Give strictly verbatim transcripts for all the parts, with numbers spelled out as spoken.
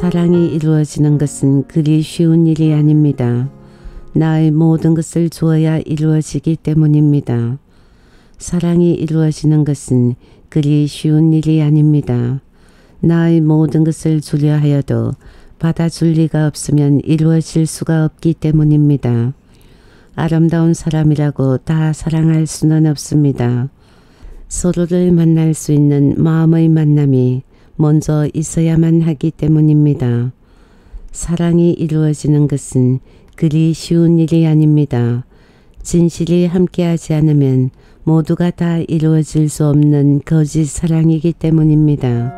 사랑이 이루어지는 것은 그리 쉬운 일이 아닙니다. 나의 모든 것을 주어야 이루어지기 때문입니다. 사랑이 이루어지는 것은 그리 쉬운 일이 아닙니다. 나의 모든 것을 주려 하여도 받아줄 리가 없으면 이루어질 수가 없기 때문입니다. 아름다운 사람이라고 다 사랑할 수는 없습니다. 서로를 만날 수 있는 마음의 만남이 먼저 있어야만 하기 때문입니다. 사랑이 이루어지는 것은 그리 쉬운 일이 아닙니다. 진실이 함께하지 않으면 모두가 다 이루어질 수 없는 거짓 사랑이기 때문입니다.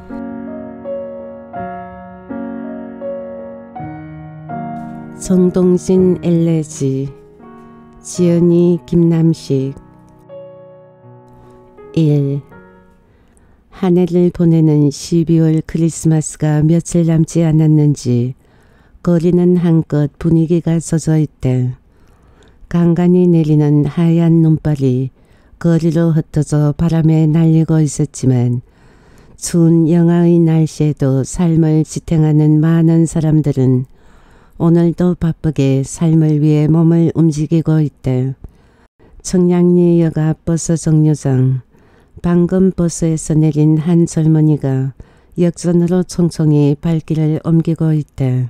정동진 엘레지, 지연이 김남식. 일. 한 해를 보내는 십이월 크리스마스가 며칠 남지 않았는지 거리는 한껏 분위기가 젖어 있대. 간간히 내리는 하얀 눈발이 거리로 흩어져 바람에 날리고 있었지만 추운 영하의 날씨에도 삶을 지탱하는 많은 사람들은 오늘도 바쁘게 삶을 위해 몸을 움직이고 있대. 청량리역앞 버스 정류장. 방금 버스에서 내린 한 젊은이가 역전으로 총총히 발길을 옮기고 있대.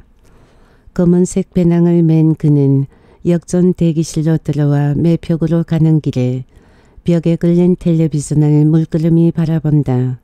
검은색 배낭을 맨 그는 역전 대기실로 들어와 매표구로 가는 길에 벽에 걸린 텔레비전을 물끄러미 바라본다.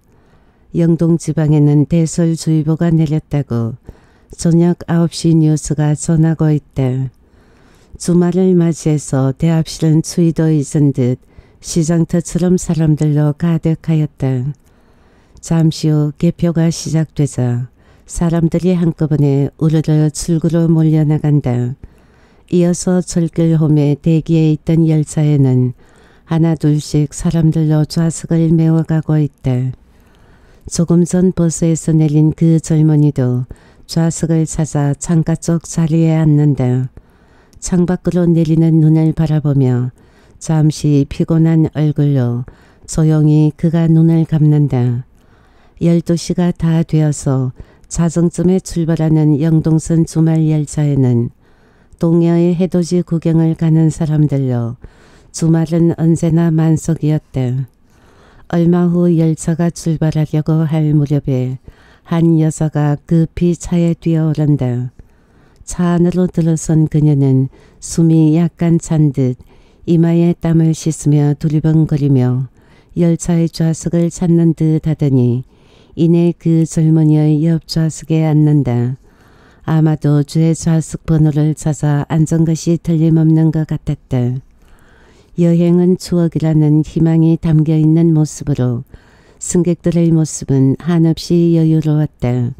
영동지방에는 대설주의보가 내렸다고 저녁 아홉 시 뉴스가 전하고 있대. 주말을 맞이해서 대합실은 추위도 잊은 듯 시장터처럼 사람들로 가득하였다. 잠시 후 개표가 시작되자 사람들이 한꺼번에 우르르 출구로 몰려나간다. 이어서 철길홈에 대기해 있던 열차에는 하나 둘씩 사람들로 좌석을 메워가고 있다. 조금 전 버스에서 내린 그 젊은이도 좌석을 찾아 창가 쪽 자리에 앉는다. 창밖으로 내리는 눈을 바라보며 잠시 피곤한 얼굴로 조용히 그가 눈을 감는다. 열두 시가 다 되어서 자정쯤에 출발하는 영동선 주말 열차에는 동해의 해돋이 구경을 가는 사람들로 주말은 언제나 만석이었다. 얼마 후 열차가 출발하려고 할 무렵에 한 여자가 급히 차에 뛰어오른다. 차 안으로 들어선 그녀는 숨이 약간 찬 듯 이마에 땀을 씻으며 두리번거리며 열차의 좌석을 찾는 듯 하더니 이내 그 젊은이의 옆 좌석에 앉는다. 아마도 제 좌석 번호를 찾아 앉은 것이 틀림없는 것 같았다. 여행은 추억이라는 희망이 담겨있는 모습으로 승객들의 모습은 한없이 여유로웠다.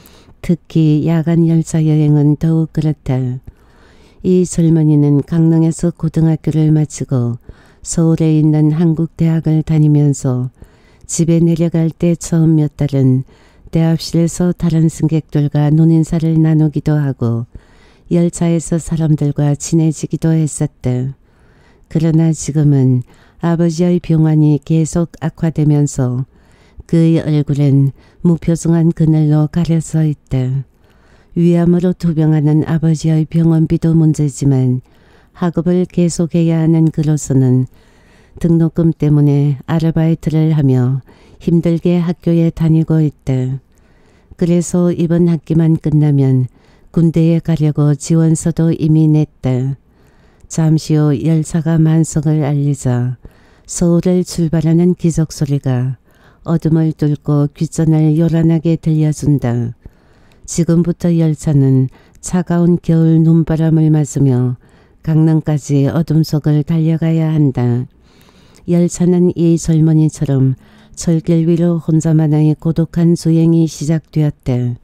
특히 야간 열차 여행은 더욱 그렇다. 이 젊은이는 강릉에서 고등학교를 마치고 서울에 있는 한국대학을 다니면서 집에 내려갈 때 처음 몇 달은 대합실에서 다른 승객들과 눈인사를 나누기도 하고 열차에서 사람들과 친해지기도 했었다. 그러나 지금은 아버지의 병환이 계속 악화되면서 그의 얼굴엔 무표정한 그늘로 가려져 있다. 위암으로 투병하는 아버지의 병원비도 문제지만 학업을 계속해야 하는 그로서는 등록금 때문에 아르바이트를 하며 힘들게 학교에 다니고 있다. 그래서 이번 학기만 끝나면 군대에 가려고 지원서도 이미 냈다. 잠시 후 열차가 만석을 알리자 서울을 출발하는 기적소리가 어둠을 뚫고 귓전을 요란하게 들려준다. 지금부터 열차는 차가운 겨울 눈바람을 맞으며 강릉까지 어둠 속을 달려가야 한다. 열차는 이 젊은이처럼 철길 위로 혼자만의 고독한 주행이 시작되었다.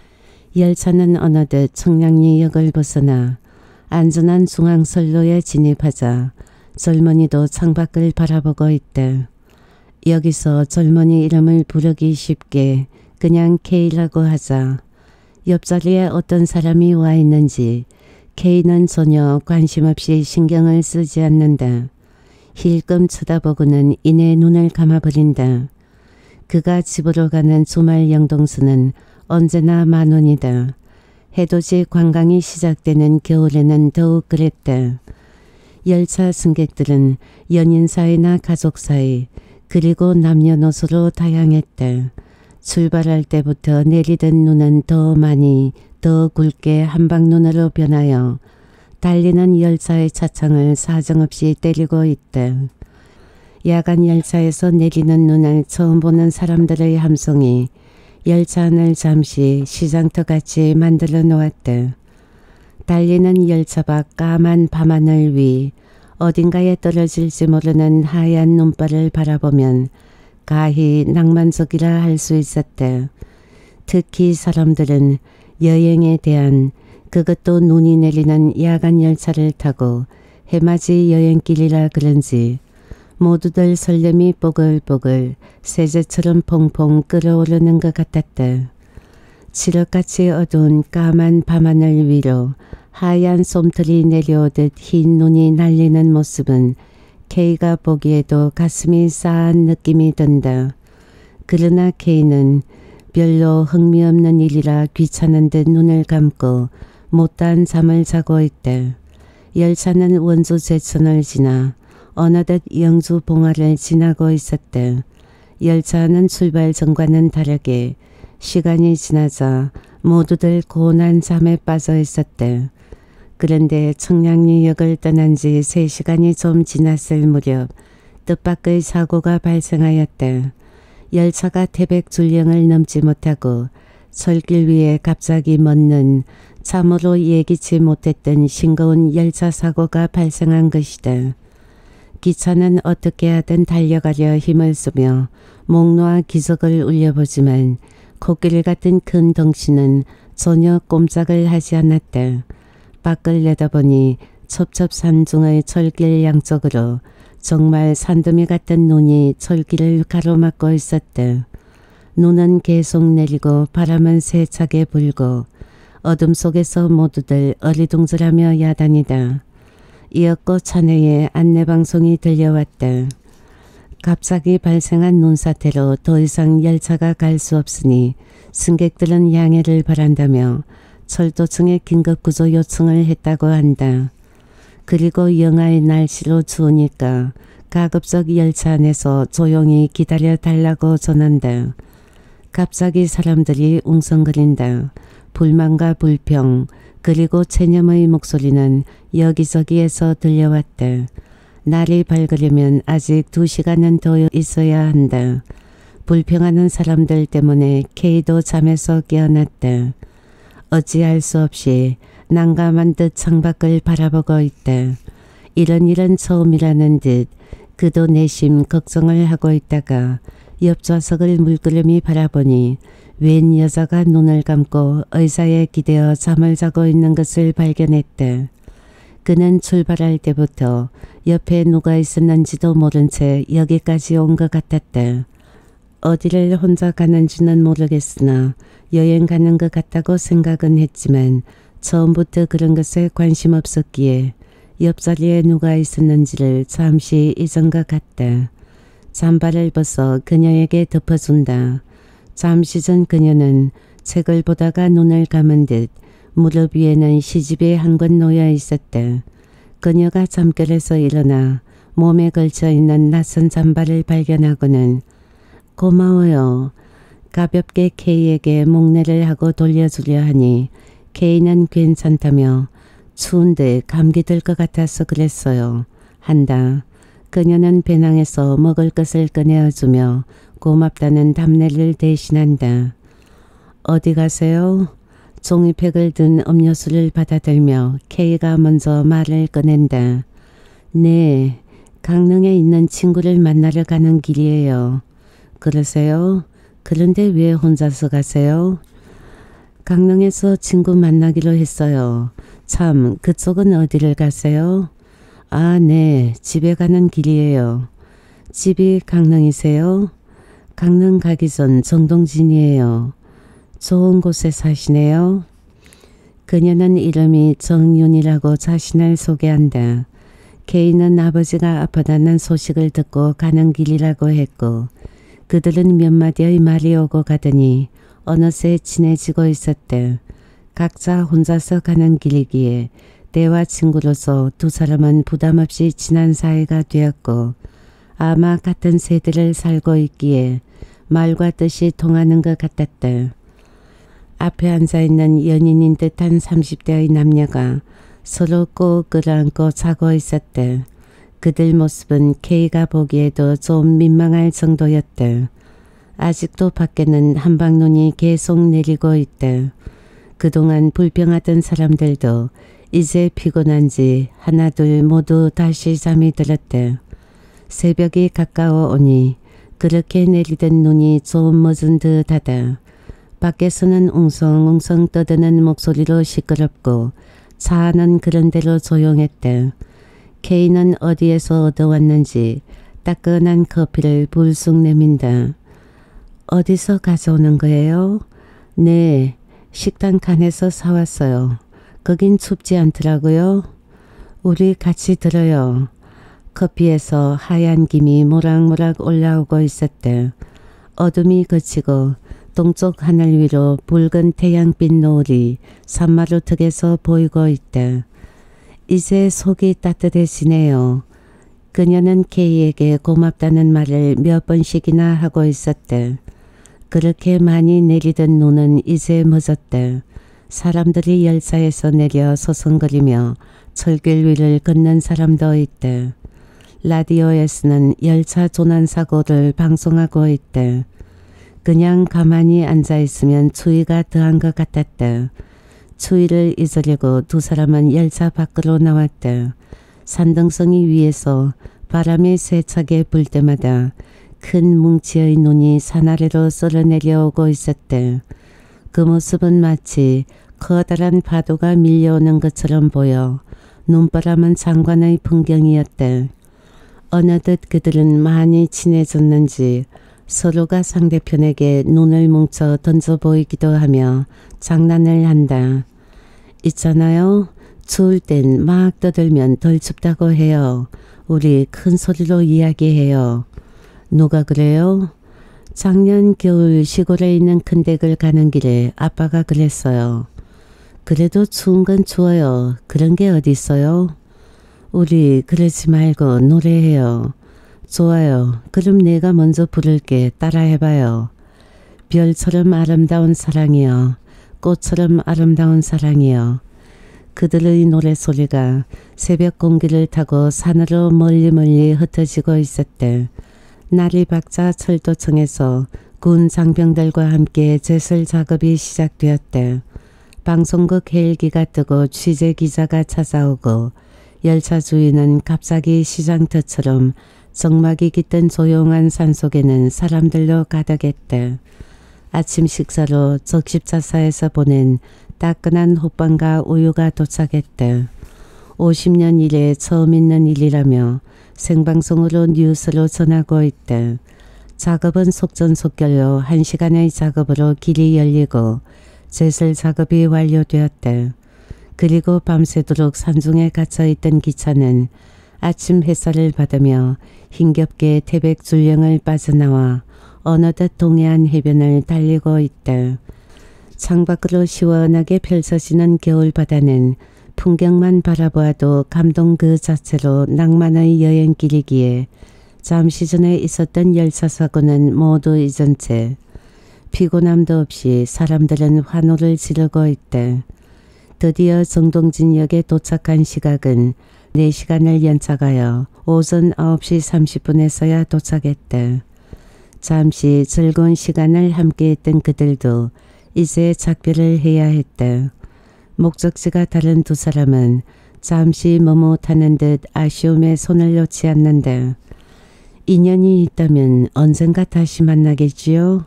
열차는 어느덧 청량리역을 벗어나 안전한 중앙선로에 진입하자 젊은이도 창밖을 바라보고 있다. 여기서 젊은이 이름을 부르기 쉽게 그냥 K라고 하자. 옆자리에 어떤 사람이 와 있는지 K는 전혀 관심 없이 신경을 쓰지 않는다. 힐끔 쳐다보고는 이내 눈을 감아버린다. 그가 집으로 가는 주말 영동선은 언제나 만원이다. 해돋이 관광이 시작되는 겨울에는 더욱 그랬다. 열차 승객들은 연인 사이나 가족 사이 그리고 남녀노소로 다양했다. 출발할 때부터 내리던 눈은 더 많이 더 굵게 한방눈으로 변하여 달리는 열차의 차창을 사정없이 때리고 있다. 야간 열차에서 내리는 눈을 처음 보는 사람들의 함성이 열차 안을 잠시 시장터같이 만들어 놓았다. 달리는 열차 밖 까만 밤하늘 위 어딘가에 떨어질지 모르는 하얀 눈발을 바라보면 가히 낭만적이라 할 수 있었다. 특히 사람들은 여행에 대한, 그것도 눈이 내리는 야간 열차를 타고 해맞이 여행길이라 그런지 모두들 설렘이 뽀글뽀글 세제처럼 퐁퐁 끓어오르는 것 같았다. 칠흑같이 어두운 까만 밤하늘 위로 하얀 솜털이 내려오듯 흰 눈이 날리는 모습은 K가 보기에도 가슴이 싸한 느낌이 든다. 그러나 K는 별로 흥미없는 일이라 귀찮은 듯 눈을 감고 못다한 잠을 자고 있다. 열차는 원주 제천을 지나 어느덧 영주 봉화를 지나고 있었다. 열차는 출발 전과는 다르게 시간이 지나자 모두들 고운한 잠에 빠져 있었다. 그런데 청량리역을 떠난 지 세 시간이 좀 지났을 무렵 뜻밖의 사고가 발생하였다. 열차가 태백줄령을 넘지 못하고 철길 위에 갑자기 멎는 참으로 예기치 못했던 싱거운 열차 사고가 발생한 것이다. 기차는 어떻게 하든 달려가려 힘을 쓰며 목 놓아 기적을 울려보지만 코끼리 같은 큰 덩치는 전혀 꼼짝을 하지 않았다. 밖을 내다보니 첩첩산중의 철길 양쪽으로 정말 산더미 같은 눈이 철길을 가로막고 있었다. 눈은 계속 내리고 바람은 세차게 불고 어둠 속에서 모두들 어리둥절하며 야단이다. 이윽고 차내에 안내방송이 들려왔다. 갑자기 발생한 눈사태로 더 이상 열차가 갈 수 없으니 승객들은 양해를 바란다며 철도청에 긴급구조 요청을 했다고 한다. 그리고 영하의 날씨로 추우니까 가급적 열차 안에서 조용히 기다려 달라고 전한다. 갑자기 사람들이 웅성거린다. 불만과 불평 그리고 체념의 목소리는 여기저기에서 들려왔다. 날이 밝으려면 아직 두 시간은 더 있어야 한다. 불평하는 사람들 때문에 K도 잠에서 깨어났다. 어찌할 수 없이 난감한 듯 창밖을 바라보고 있다. 이런 일은 처음이라는 듯 그도 내심 걱정을 하고 있다가 옆좌석을 물끄러미 바라보니 웬 여자가 눈을 감고 의자에 기대어 잠을 자고 있는 것을 발견했다. 그는 출발할 때부터 옆에 누가 있었는지도 모른 채 여기까지 온 것 같았다. 어디를 혼자 가는지는 모르겠으나 여행 가는 것 같다고 생각은 했지만 처음부터 그런 것에 관심 없었기에 옆자리에 누가 있었는지를 잠시 잊은 것 같다. 잠바를 벗어 그녀에게 덮어준다. 잠시 전 그녀는 책을 보다가 눈을 감은 듯 무릎 위에는 시집이 한 권 놓여 있었다. 그녀가 잠결에서 일어나 몸에 걸쳐 있는 낯선 잠바를 발견하고는 고마워요. 가볍게 K에게 목례를 하고 돌려주려 하니 K는 괜찮다며 추운데 감기 들 것 같아서 그랬어요. 한다. 그녀는 배낭에서 먹을 것을 꺼내어주며 고맙다는 답례를 대신한다. 어디 가세요? 종이팩을 든 음료수를 받아들며 K가 먼저 말을 꺼낸다. 네, 강릉에 있는 친구를 만나러 가는 길이에요. 그러세요? 그런데 왜 혼자서 가세요? 강릉에서 친구 만나기로 했어요. 참, 그쪽은 어디를 가세요? 아, 네, 집에 가는 길이에요. 집이 강릉이세요? 강릉 가기 전 정동진이에요. 좋은 곳에 사시네요. 그녀는 이름이 정윤이라고 자신을 소개한다. K는 아버지가 아프다는 소식을 듣고 가는 길이라고 했고 그들은 몇 마디의 말이 오고 가더니 어느새 친해지고 있었대. 각자 혼자서 가는 길이기에 대화 친구로서 두 사람은 부담없이 친한 사이가 되었고 아마 같은 세대를 살고 있기에 말과 뜻이 통하는 것 같았대. 앞에 앉아있는 연인인 듯한 삼십 대의 남녀가 서로 꼭 끌어안고 자고 있었대. 그들 모습은 K가 보기에도 좀 민망할 정도였대. 아직도 밖에는 한방눈이 계속 내리고 있대. 그동안 불평하던 사람들도 이제 피곤한지 하나둘 모두 다시 잠이 들었대. 새벽이 가까워 오니 그렇게 내리던 눈이 좀 멎은 듯하다. 밖에서는 웅성웅성 떠드는 목소리로 시끄럽고 차 안은 그런대로 조용했대. K는 어디에서 얻어왔는지 따끈한 커피를 불쑥 내민다. 어디서 가져오는 거예요? 네, 식당 칸에서 사왔어요. 거긴 춥지 않더라고요. 우리 같이 들어요. 커피에서 하얀 김이 모락모락 올라오고 있었대. 어둠이 그치고 동쪽 하늘 위로 붉은 태양빛 노을이 산마루 턱에서 보이고 있대. 이제 속이 따뜻해지네요. 그녀는 K에게 고맙다는 말을 몇 번씩이나 하고 있었대. 그렇게 많이 내리던 눈은 이제 멎었대. 사람들이 열차에서 내려 소송거리며 철길 위를 걷는 사람도 있대. 라디오에서는 열차 조난사고를 방송하고 있대. 그냥 가만히 앉아있으면 추위가 더한 것 같았대. 추위를 잊으려고 두 사람은 열차 밖으로 나왔대. 산등성이 위에서 바람이 세차게 불 때마다 큰 뭉치의 눈이 산 아래로 쓸어내려오고 있었대. 그 모습은 마치 커다란 파도가 밀려오는 것처럼 보여 눈바람은 장관의 풍경이었대. 어느덧 그들은 많이 친해졌는지 서로가 상대편에게 눈을 뭉쳐 던져 보이기도 하며 장난을 한다. 있잖아요. 추울 땐 막 떠들면 덜 춥다고 해요. 우리 큰 소리로 이야기해요. 누가 그래요? 작년 겨울 시골에 있는 큰 댁을 가는 길에 아빠가 그랬어요. 그래도 추운 건 추워요. 그런 게 어디 있어요? 우리 그러지 말고 노래해요. 좋아요. 그럼 내가 먼저 부를게. 따라해봐요. 별처럼 아름다운 사랑이여. 꽃처럼 아름다운 사랑이여. 그들의 노래소리가 새벽 공기를 타고 산으로 멀리 멀리 흩어지고 있었대. 날이 밝자 철도청에서 군 장병들과 함께 제설 작업이 시작되었대. 방송국 헬기가 뜨고 취재기자가 찾아오고 열차 주위는 갑자기 시장터처럼 정막이 깃든 조용한 산속에는 사람들로 가득했대. 아침 식사로 적십자사에서 보낸 따끈한 호빵과 우유가 도착했대. 오십 년 이래 처음 있는 일이라며 생방송으로 뉴스로 전하고 있대. 작업은 속전속결로 한 시간의 작업으로 길이 열리고 제설 작업이 완료되었대. 그리고 밤새도록 산중에 갇혀있던 기차는 아침 햇살을 받으며 힘겹게 태백 줄령을 빠져나와 어느덧 동해안 해변을 달리고 있대. 창밖으로 시원하게 펼쳐지는 겨울바다는 풍경만 바라보아도 감동 그 자체로 낭만의 여행길이기에 잠시 전에 있었던 열차 사고는 모두 잊은 채 피곤함도 없이 사람들은 환호를 지르고 있대. 드디어 정동진역에 도착한 시각은 네 시간을 연착하여 오전 아홉 시 삼십 분에서야 도착했대. 잠시 즐거운 시간을 함께했던 그들도 이제 작별을 해야 했대. 목적지가 다른 두 사람은 잠시 머뭇하는 듯 아쉬움에 손을 놓지 않는데 인연이 있다면 언젠가 다시 만나겠지요.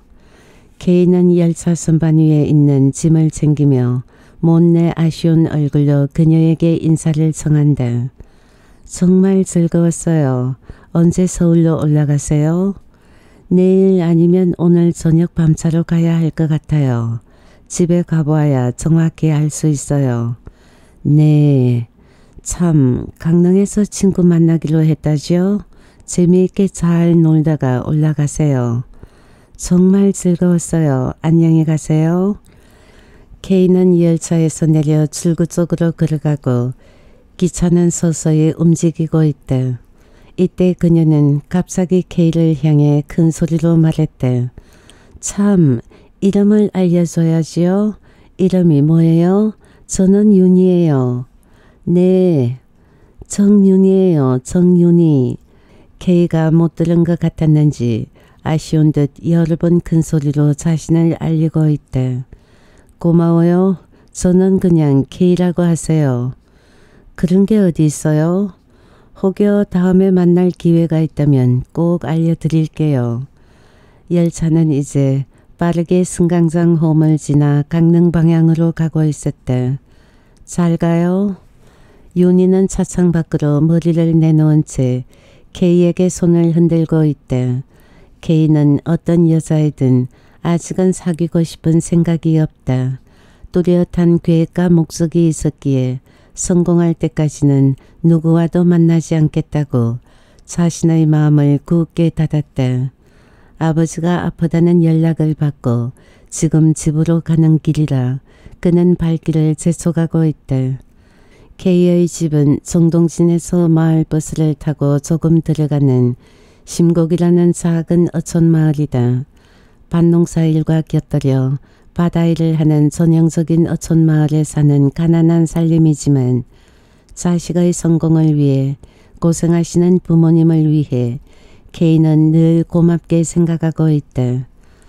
K는 열차 선반 위에 있는 짐을 챙기며 못내 아쉬운 얼굴로 그녀에게 인사를 청한다. 정말 즐거웠어요. 언제 서울로 올라가세요? 내일 아니면 오늘 저녁 밤차로 가야 할 것 같아요. 집에 가보아야 정확히 알 수 있어요. 네, 참 강릉에서 친구 만나기로 했다죠? 재미있게 잘 놀다가 올라가세요. 정말 즐거웠어요. 안녕히 가세요. K는 열차에서 내려 출구 쪽으로 걸어가고 기차는 서서히 움직이고 있다. 이때 그녀는 갑자기 K를 향해 큰 소리로 말했대. 참, 이름을 알려줘야지요. 이름이 뭐예요? 저는 윤이에요. 네, 정윤이에요. 정윤이. K가 못 들은 것 같았는지 아쉬운 듯 여러 번 큰 소리로 자신을 알리고 있다. 고마워요. 저는 그냥 K라고 하세요. 그런 게 어디 있어요? 혹여 다음에 만날 기회가 있다면 꼭 알려드릴게요. 열차는 이제 빠르게 승강장 홈을 지나 강릉 방향으로 가고 있었다. 잘 가요. 윤희는 차창 밖으로 머리를 내놓은 채 K에게 손을 흔들고 있다. K는 어떤 여자이든 아직은 사귀고 싶은 생각이 없다. 뚜렷한 계획과 목적이 있었기에 성공할 때까지는 누구와도 만나지 않겠다고 자신의 마음을 굳게 닫았다. 아버지가 아프다는 연락을 받고 지금 집으로 가는 길이라 그는 발길을 재촉하고 있다. K의 집은 정동진에서 마을버스를 타고 조금 들어가는 심곡이라는 작은 어촌 마을이다. 밭농사 일과 곁들여 바다일을 하는 전형적인 어촌 마을에 사는 가난한 살림이지만 자식의 성공을 위해 고생하시는 부모님을 위해 K는 늘 고맙게 생각하고 있다.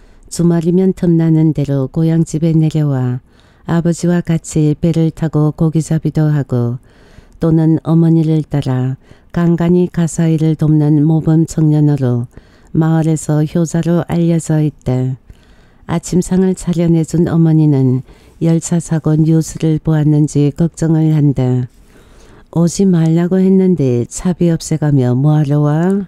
주말이면 틈나는 대로 고향집에 내려와 아버지와 같이 배를 타고 고기잡이도 하고 또는 어머니를 따라 간간히 가사일을 돕는 모범 청년으로 마을에서 효자로 알려져 있다. 아침상을 차려내준 어머니는 열차 사고 뉴스를 보았는지 걱정을 한다. 오지 말라고 했는데 차비 없애가며 뭐하러 와?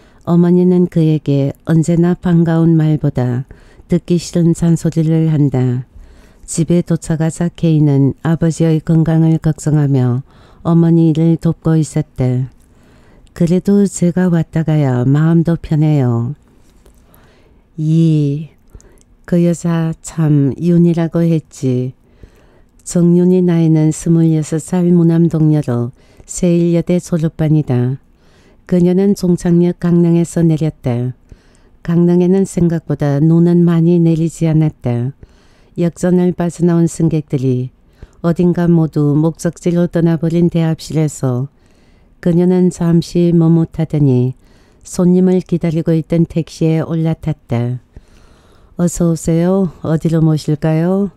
어머니는 그에게 언제나 반가운 말보다 듣기 싫은 잔소리를 한다. 집에 도착하자 K는 아버지의 건강을 걱정하며 어머니 일을 돕고 있었다. 그래도 제가 왔다가야 마음도 편해요. 이, 그 여자 참 윤이라고 했지. 정윤이 나이는 스물여섯 살 무남동녀로 세일여대 졸업반이다. 그녀는 종착역 강릉에서 내렸다. 강릉에는 생각보다 눈은 많이 내리지 않았다. 역전을 빠져나온 승객들이 어딘가 모두 목적지로 떠나버린 대합실에서 그녀는 잠시 머뭇하더니 손님을 기다리고 있던 택시에 올라탔다. 어서 오세요. 어디로 모실까요?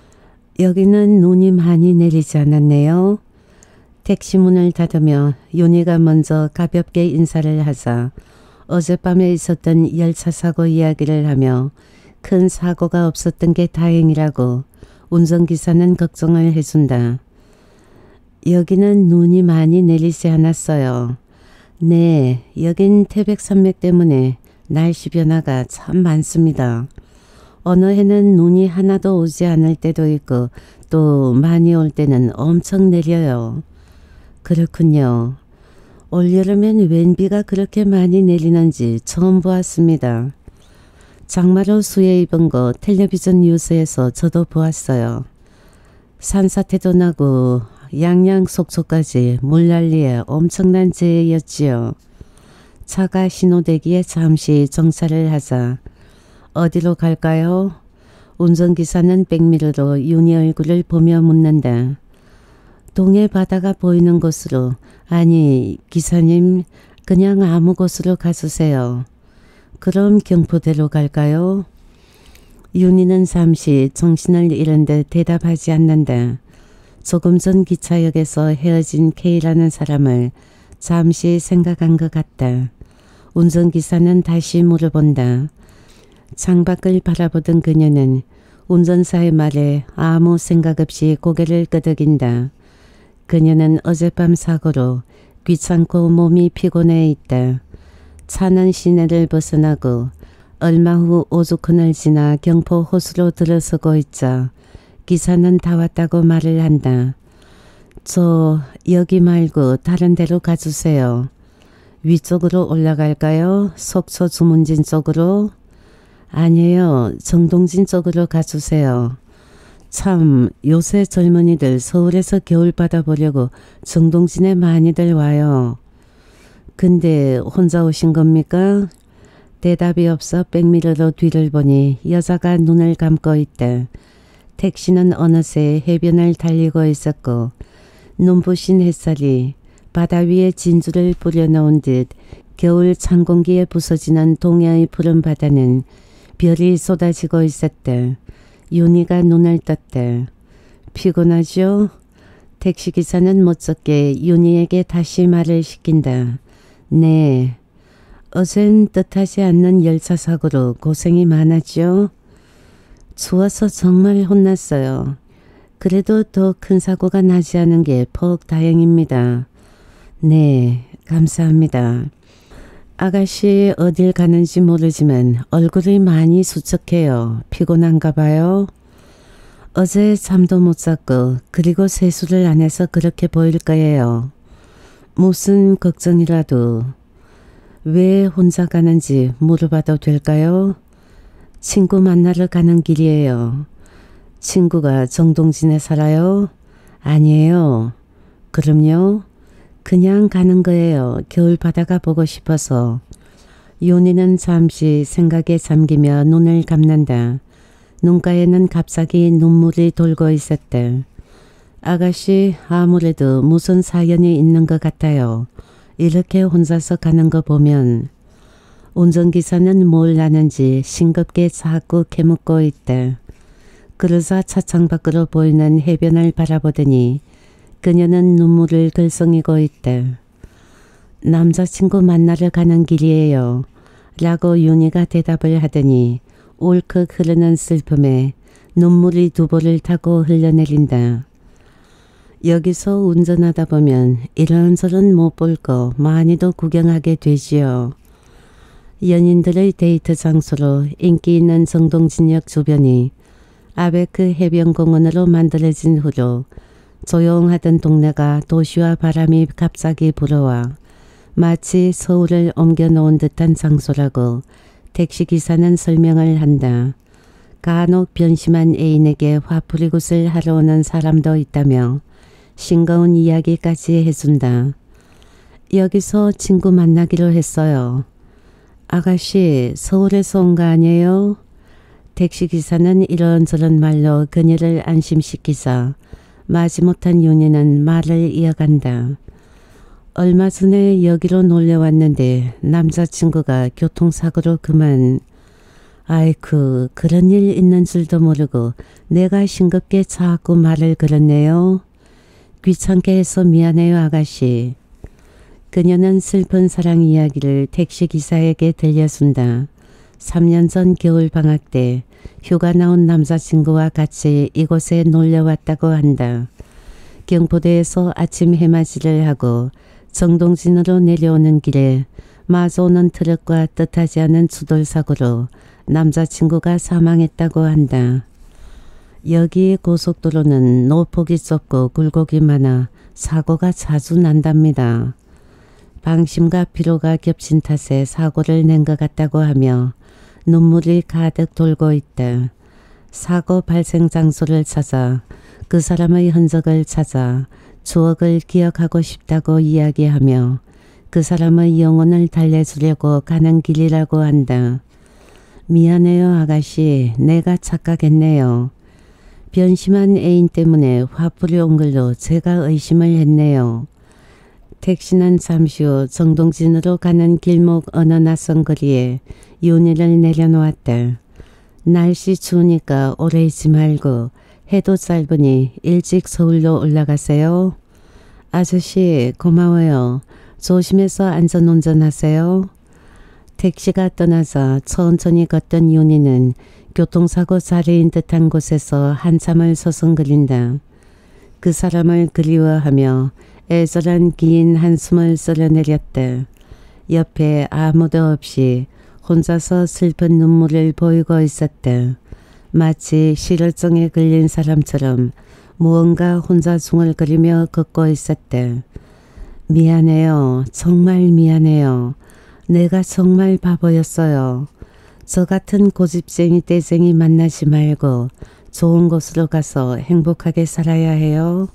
여기는 눈이 많이 내리지 않았네요. 택시 문을 닫으며 윤희가 먼저 가볍게 인사를 하자 어젯밤에 있었던 열차 사고 이야기를 하며 큰 사고가 없었던 게 다행이라고 운전기사는 걱정을 해준다. 여기는 눈이 많이 내리지 않았어요. 네, 여긴 태백산맥 때문에 날씨 변화가 참 많습니다. 어느 해는 눈이 하나도 오지 않을 때도 있고 또 많이 올 때는 엄청 내려요. 그렇군요. 올여름엔 웬 비가 그렇게 많이 내리는지 처음 보았습니다. 장마로 수해 입은 거 텔레비전 뉴스에서 저도 보았어요. 산사태도 나고 양양 속초까지 물난리에 엄청난 재해였지요. 차가 신호대기에 잠시 정차를 하자 어디로 갈까요? 운전기사는 백미러로 윤희 얼굴을 보며 묻는다. 동해 바다가 보이는 곳으로. 아니 기사님 그냥 아무 곳으로 가주세요. 그럼 경포대로 갈까요? 윤희는 잠시 정신을 잃은 듯 대답하지 않는다. 조금 전 기차역에서 헤어진 K라는 사람을 잠시 생각한 것 같다. 운전기사는 다시 물어본다. 창밖을 바라보던 그녀는 운전사의 말에 아무 생각 없이 고개를 끄덕인다. 그녀는 어젯밤 사고로 귀찮고 몸이 피곤해 있다. 차는 시내를 벗어나고 얼마 후 오죽헌을 지나 경포 호수로 들어서고 있자 기사는 다 왔다고 말을 한다. 저 여기 말고 다른 데로 가주세요. 위쪽으로 올라갈까요? 속초 주문진 쪽으로? 아니에요. 정동진 쪽으로 가주세요. 참 요새 젊은이들 서울에서 겨울바다 보려고 정동진에 많이들 와요. 근데 혼자 오신 겁니까? 대답이 없어 백미러로 뒤를 보니 여자가 눈을 감고 있다. 택시는 어느새 해변을 달리고 있었고 눈부신 햇살이 바다 위에 진주를 뿌려놓은 듯 겨울 찬 공기에 부서지는 동해의 푸른 바다는 별이 쏟아지고 있었다. 윤희가 눈을 떴다. 피곤하죠? 택시기사는 못쩍게 윤희에게 다시 말을 시킨다. 네. 어젠 뜻하지 않는 열차 사고로 고생이 많았죠? 추워서 정말 혼났어요. 그래도 더 큰 사고가 나지 않은 게 퍽 다행입니다. 네, 감사합니다. 아가씨 어딜 가는지 모르지만 얼굴이 많이 수척해요. 피곤한가 봐요. 어제 잠도 못 잤고 그리고 세수를 안 해서 그렇게 보일 거예요. 무슨 걱정이라도 왜 혼자 가는지 물어봐도 될까요? 친구 만나러 가는 길이에요. 친구가 정동진에 살아요? 아니에요. 그럼요? 그냥 가는 거예요. 겨울 바다가 보고 싶어서. 윤희는 잠시 생각에 잠기며 눈을 감는다. 눈가에는 갑자기 눈물이 돌고 있었다. 아가씨 아무래도 무슨 사연이 있는 것 같아요. 이렇게 혼자서 가는 거 보면. 운전기사는 뭘 아는지 싱겁게 자꾸 캐묻고 있다. 그러자 차창 밖으로 보이는 해변을 바라보더니 그녀는 눈물을 글썽이고 있다. 남자친구 만나러 가는 길이에요. 라고 윤희가 대답을 하더니 울컥 흐르는 슬픔에 눈물이 두 볼을 타고 흘러내린다. 여기서 운전하다 보면 이런저런 못 볼 거 많이도 구경하게 되지요. 연인들의 데이트 장소로 인기 있는 정동진역 주변이 아베크 해변공원으로 만들어진 후로 조용하던 동네가 도시와 바람이 갑자기 불어와 마치 서울을 옮겨놓은 듯한 장소라고 택시기사는 설명을 한다. 간혹 변심한 애인에게 화풀이굿을 하러 오는 사람도 있다며 싱거운 이야기까지 해준다. 여기서 친구 만나기로 했어요. 아가씨 서울에서 온 거 아니에요? 택시기사는 이런저런 말로 그녀를 안심시키자 마지못한 윤희는 말을 이어간다. 얼마 전에 여기로 놀려왔는데 남자친구가 교통사고로 그만. 아이쿠 그런 일 있는 줄도 모르고 내가 싱겁게 자꾸 말을 걸었네요. 귀찮게 해서 미안해요 아가씨. 그녀는 슬픈 사랑 이야기를 택시기사에게 들려준다. 삼 년 전 겨울방학 때 휴가 나온 남자친구와 같이 이곳에 놀려왔다고 한다. 경포대에서 아침 해맞이를 하고 정동진으로 내려오는 길에 마주오는 트럭과 뜻하지 않은 추돌사고로 남자친구가 사망했다고 한다. 여기 고속도로는 노폭이 좁고 굴곡이 많아 사고가 자주 난답니다. 방심과 피로가 겹친 탓에 사고를 낸 것 같다고 하며 눈물이 가득 돌고 있다. 사고 발생 장소를 찾아 그 사람의 흔적을 찾아 추억을 기억하고 싶다고 이야기하며 그 사람의 영혼을 달래주려고 가는 길이라고 한다. 미안해요 아가씨. 내가 착각했네요. 변심한 애인 때문에 화풀이 온 걸로 제가 의심을 했네요. 택시는 잠시 후 정동진으로 가는 길목 어느 낯선 거리에 윤희를 내려놓았다. 날씨 추우니까 오래 있지 말고 해도 짧으니 일찍 서울로 올라가세요. 아저씨 고마워요. 조심해서 안전운전하세요. 택시가 떠나자 천천히 걷던 윤희는 교통사고 자리인 듯한 곳에서 한참을 서성거린다. 그 사람을 그리워하며 애절한 긴 한숨을 쓸어내렸다. 옆에 아무도 없이 혼자서 슬픈 눈물을 보이고 있었다. 마치 실어증에 걸린 사람처럼 무언가 혼자 중얼거리며 걷고 있었다. 미안해요. 정말 미안해요. 내가 정말 바보였어요. 저 같은 고집쟁이 떼쟁이 만나지 말고 좋은 곳으로 가서 행복하게 살아야 해요.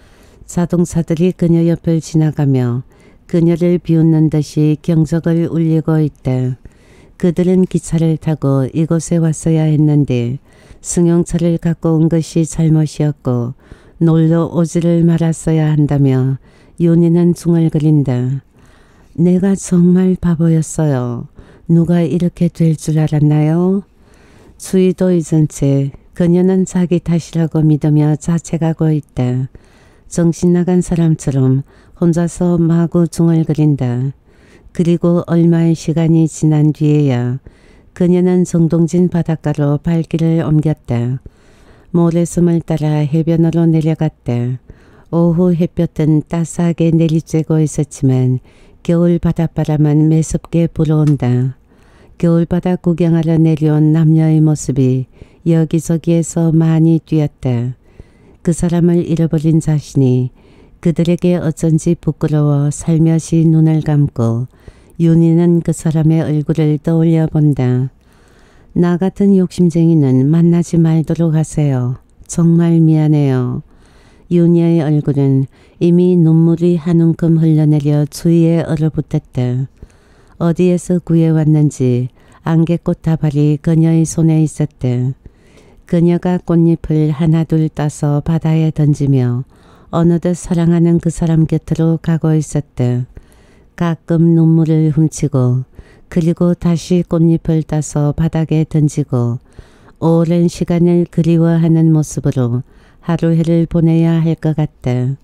자동차들이 그녀 옆을 지나가며 그녀를 비웃는 듯이 경적을 울리고 있다. 그들은 기차를 타고 이곳에 왔어야 했는데 승용차를 갖고 온 것이 잘못이었고 놀러 오지를 말았어야 한다며 윤희는 중얼거린다. 내가 정말 바보였어요. 누가 이렇게 될 줄 알았나요? 주의도 잊은 채 그녀는 자기 탓이라고 믿으며 자책하고 있다. 정신 나간 사람처럼 혼자서 마구 중얼거린다. 그리고 얼마의 시간이 지난 뒤에야 그녀는 정동진 바닷가로 발길을 옮겼다. 모래섬을 따라 해변으로 내려갔다. 오후 햇볕은 따스하게 내리쬐고 있었지만 겨울 바닷바람은 매섭게 불어온다. 겨울바다 구경하러 내려온 남녀의 모습이 여기저기에서 많이 뛰었다. 그 사람을 잃어버린 자신이 그들에게 어쩐지 부끄러워 살며시 눈을 감고 윤희는 그 사람의 얼굴을 떠올려 본다. 나 같은 욕심쟁이는 만나지 말도록 하세요. 정말 미안해요. 윤희의 얼굴은 이미 눈물이 한 움큼 흘러내려 주위에 얼어붙었다. 어디에서 구해왔는지 안개꽃 다발이 그녀의 손에 있었다. 그녀가 꽃잎을 하나둘 따서 바다에 던지며 어느덧 사랑하는 그 사람 곁으로 가고 있었다. 가끔 눈물을 훔치고 그리고 다시 꽃잎을 따서 바닥에 던지고 오랜 시간을 그리워하는 모습으로 하루해를 보내야 할 것 같다.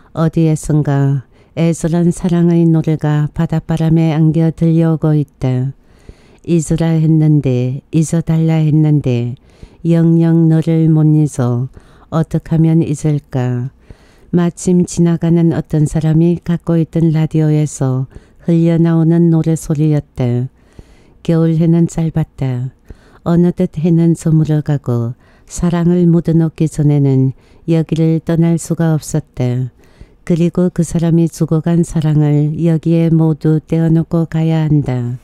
어디에선가 애절한 사랑의 노래가 바닷바람에 안겨 들려오고 있다. 잊으라 했는데 잊어달라 했는데 영영 너를 못 잊어 어떡하면 잊을까. 마침 지나가는 어떤 사람이 갖고 있던 라디오에서 흘려나오는 노래소리였다. 겨울 해는 짧았다. 어느덧 해는 저물어가고 사랑을 묻어놓기 전에는 여기를 떠날 수가 없었다. 그리고 그 사람이 죽어간 사랑을 여기에 모두 떼어놓고 가야 한다.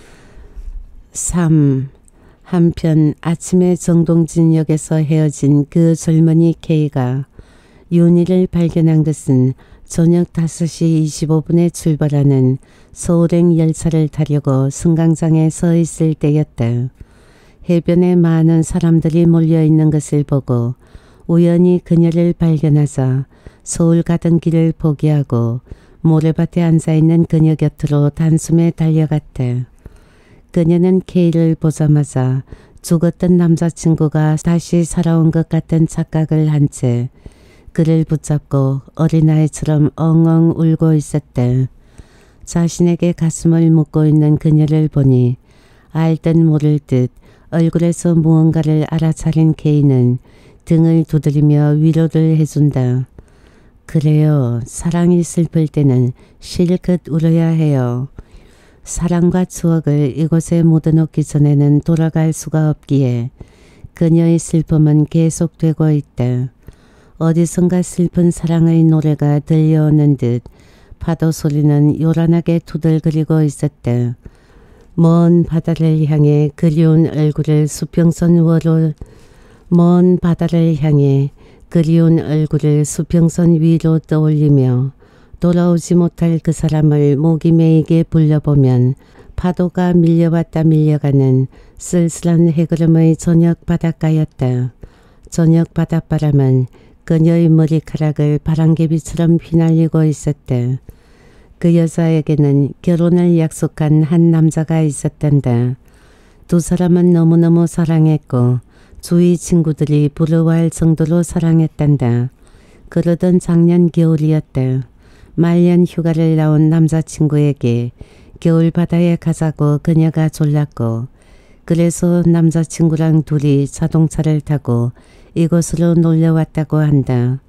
삼. 한편 아침에 정동진역에서 헤어진 그 젊은이 K가 윤희를 발견한 것은 저녁 다섯 시 이십오 분에 출발하는 서울행 열차를 타려고 승강장에 서 있을 때였다. 해변에 많은 사람들이 몰려있는 것을 보고 우연히 그녀를 발견하자 서울 가던 길을 포기하고 모래밭에 앉아있는 그녀 곁으로 단숨에 달려갔다. 그녀는 K를 보자마자 죽었던 남자친구가 다시 살아온 것 같은 착각을 한 채 그를 붙잡고 어린아이처럼 엉엉 울고 있었다. 자신에게 가슴을 묶고 있는 그녀를 보니 알듯 모를 듯 얼굴에서 무언가를 알아차린 K는 등을 두드리며 위로를 해준다. 그래요. 사랑이 슬플 때는 실컷 울어야 해요. 사랑과 추억을 이곳에 묻어놓기 전에는 돌아갈 수가 없기에 그녀의 슬픔은 계속되고 있다. 어디선가 슬픈 사랑의 노래가 들려오는 듯 파도 소리는 요란하게 투덜거리고 있었다. 먼 바다를 향해 그리운 얼굴을 수평선 위로 먼 바다를 향해 그리운 얼굴을 수평선 위로 떠올리며 돌아오지 못할 그 사람을 목이 메이게 불려보면 파도가 밀려왔다 밀려가는 쓸쓸한 해구름의 저녁 바닷가였다. 저녁 바닷바람은 그녀의 머리카락을 바람개비처럼 휘날리고 있었다. 그 여자에게는 결혼을 약속한 한 남자가 있었단다. 두 사람은 너무너무 사랑했고 주위 친구들이 부러워할 정도로 사랑했단다. 그러던 작년 겨울이었다. 말년 휴가를 나온 남자친구에게 겨울바다에 가자고 그녀가 졸랐고 그래서 남자친구랑 둘이 자동차를 타고 이곳으로 놀러왔다고 한다.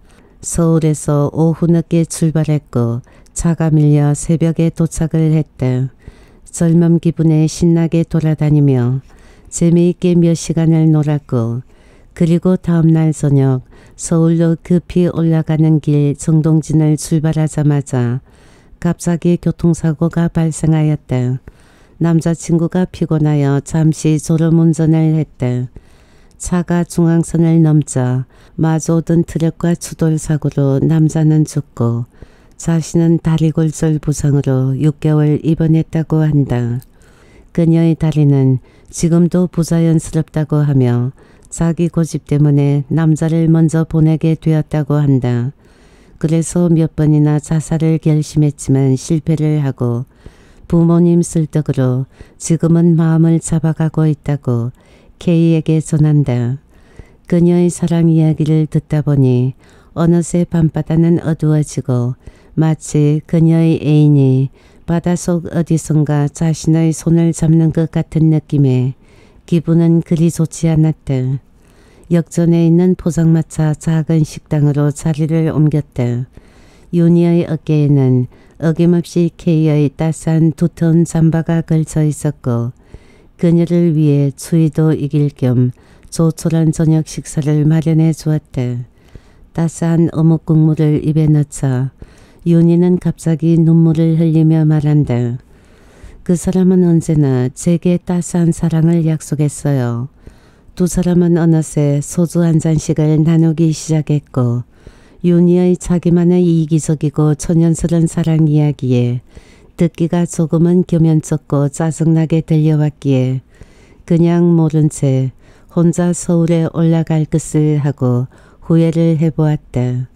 서울에서 오후 늦게 출발했고 차가 밀려 새벽에 도착을 했다. 젊은 기분에 신나게 돌아다니며 재미있게 몇 시간을 놀았고 그리고 다음날 저녁 서울로 급히 올라가는 길 정동진을 출발하자마자 갑자기 교통사고가 발생하였다. 남자친구가 피곤하여 잠시 졸음운전을 했다. 차가 중앙선을 넘자 마주오던 트럭과 추돌사고로 남자는 죽고 자신은 다리골절 부상으로 육 개월 입원했다고 한다. 그녀의 다리는 지금도 부자연스럽다고 하며 자기 고집 때문에 남자를 먼저 보내게 되었다고 한다. 그래서 몇 번이나 자살을 결심했지만 실패를 하고 부모님 쓸떡으로 지금은 마음을 잡아가고 있다고 K에게 전한다. 그녀의 사랑 이야기를 듣다 보니 어느새 밤바다는 어두워지고 마치 그녀의 애인이 바닷속 어디선가 자신의 손을 잡는 것 같은 느낌에 기분은 그리 좋지 않았다. 역전에 있는 포장마차 작은 식당으로 자리를 옮겼다. 윤희의 어깨에는 어김없이 K의 따스한 두터운 잠바가 걸쳐 있었고 그녀를 위해 추위도 이길 겸 조촐한 저녁 식사를 마련해 주었다. 따스한 어묵 국물을 입에 넣자 윤희는 갑자기 눈물을 흘리며 말한다. 그 사람은 언제나 제게 따스한 사랑을 약속했어요. 두 사람은 어느새 소주 한 잔씩을 나누기 시작했고 윤희의 자기만의 이기적이고 천연스런 사랑 이야기에 듣기가 조금은 겸연쩍고 짜증나게 들려왔기에 그냥 모른 채 혼자 서울에 올라갈 것을 하고 후회를 해보았다.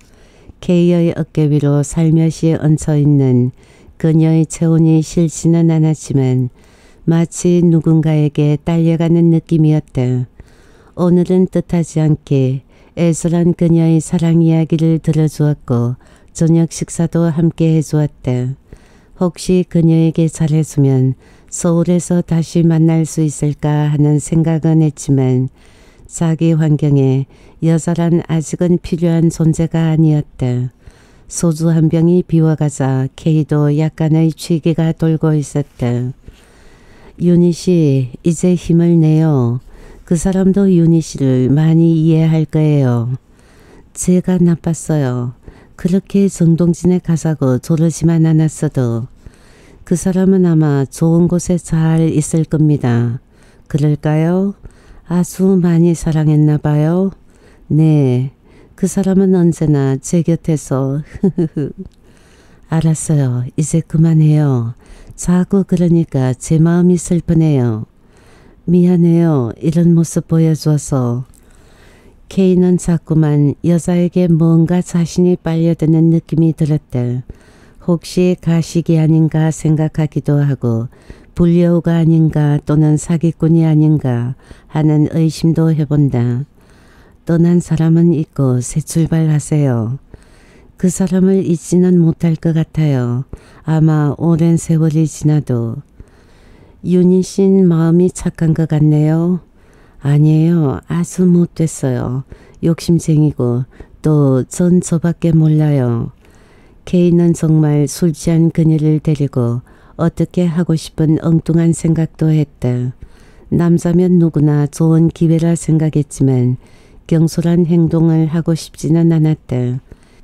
K의 어깨 위로 살며시 얹혀있는 그녀의 체온이 싫지는 않았지만 마치 누군가에게 딸려가는 느낌이었다. 오늘은 뜻하지 않게 애절한 그녀의 사랑 이야기를 들어주었고 저녁 식사도 함께 해주었다. 혹시 그녀에게 잘해주면 서울에서 다시 만날 수 있을까 하는 생각은 했지만 자기 환경에 여자란 아직은 필요한 존재가 아니었다. 소주 한 병이 비워가자 K도 약간의 취기가 돌고 있었다. 윤희 씨, 이제 힘을 내요. 그 사람도 윤희 씨를 많이 이해할 거예요. 제가 나빴어요. 그렇게 정동진에 가자고 조르지만 않았어도 그 사람은 아마 좋은 곳에 잘 있을 겁니다. 그럴까요? 아주 많이 사랑했나 봐요. 네, 그 사람은 언제나 제 곁에서 알았어요. 이제 그만해요. 자꾸 그러니까 제 마음이 슬프네요. 미안해요. 이런 모습 보여줘서. K는 자꾸만 여자에게 뭔가 자신이 빨려드는 느낌이 들었다. 혹시 가식이 아닌가 생각하기도 하고 불려우가 아닌가 또는 사기꾼이 아닌가 하는 의심도 해본다. 떠난 사람은 잊고 새 출발하세요. 그 사람을 잊지는 못할 것 같아요. 아마 오랜 세월이 지나도. 윤희 씨는 마음이 착한 것 같네요. 아니에요. 아주 못됐어요. 욕심쟁이고 또 전 저밖에 몰라요. K는 정말 술 취한 그녀를 데리고 어떻게 하고 싶은 엉뚱한 생각도 했다. 남자면 누구나 좋은 기회라 생각했지만 경솔한 행동을 하고 싶지는 않았다.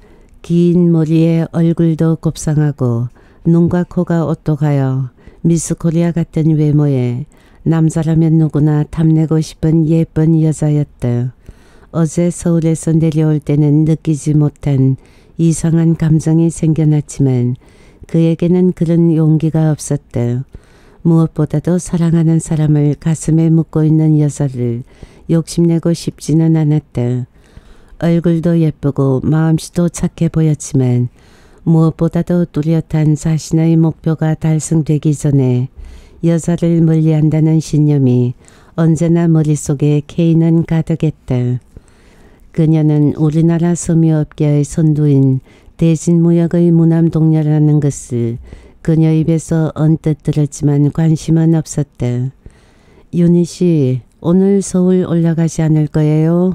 긴 머리에 얼굴도 곱상하고 눈과 코가 오똑하여 미스코리아 같은 외모에 남자라면 누구나 탐내고 싶은 예쁜 여자였다. 어제 서울에서 내려올 때는 느끼지 못한 이상한 감정이 생겨났지만 그에게는 그런 용기가 없었다. 무엇보다도 사랑하는 사람을 가슴에 묻고 있는 여자를 욕심내고 싶지는 않았다. 얼굴도 예쁘고 마음씨도 착해 보였지만 무엇보다도 뚜렷한 자신의 목표가 달성되기 전에 여자를 멀리한다는 신념이 언제나 머릿속에 K는 가득했다. 그녀는 우리나라 섬유업계의 선두인 대진무역의 무남동녀라는 것을 그녀 입에서 언뜻 들었지만 관심은 없었다. 윤희 씨, 오늘 서울 올라가지 않을 거예요?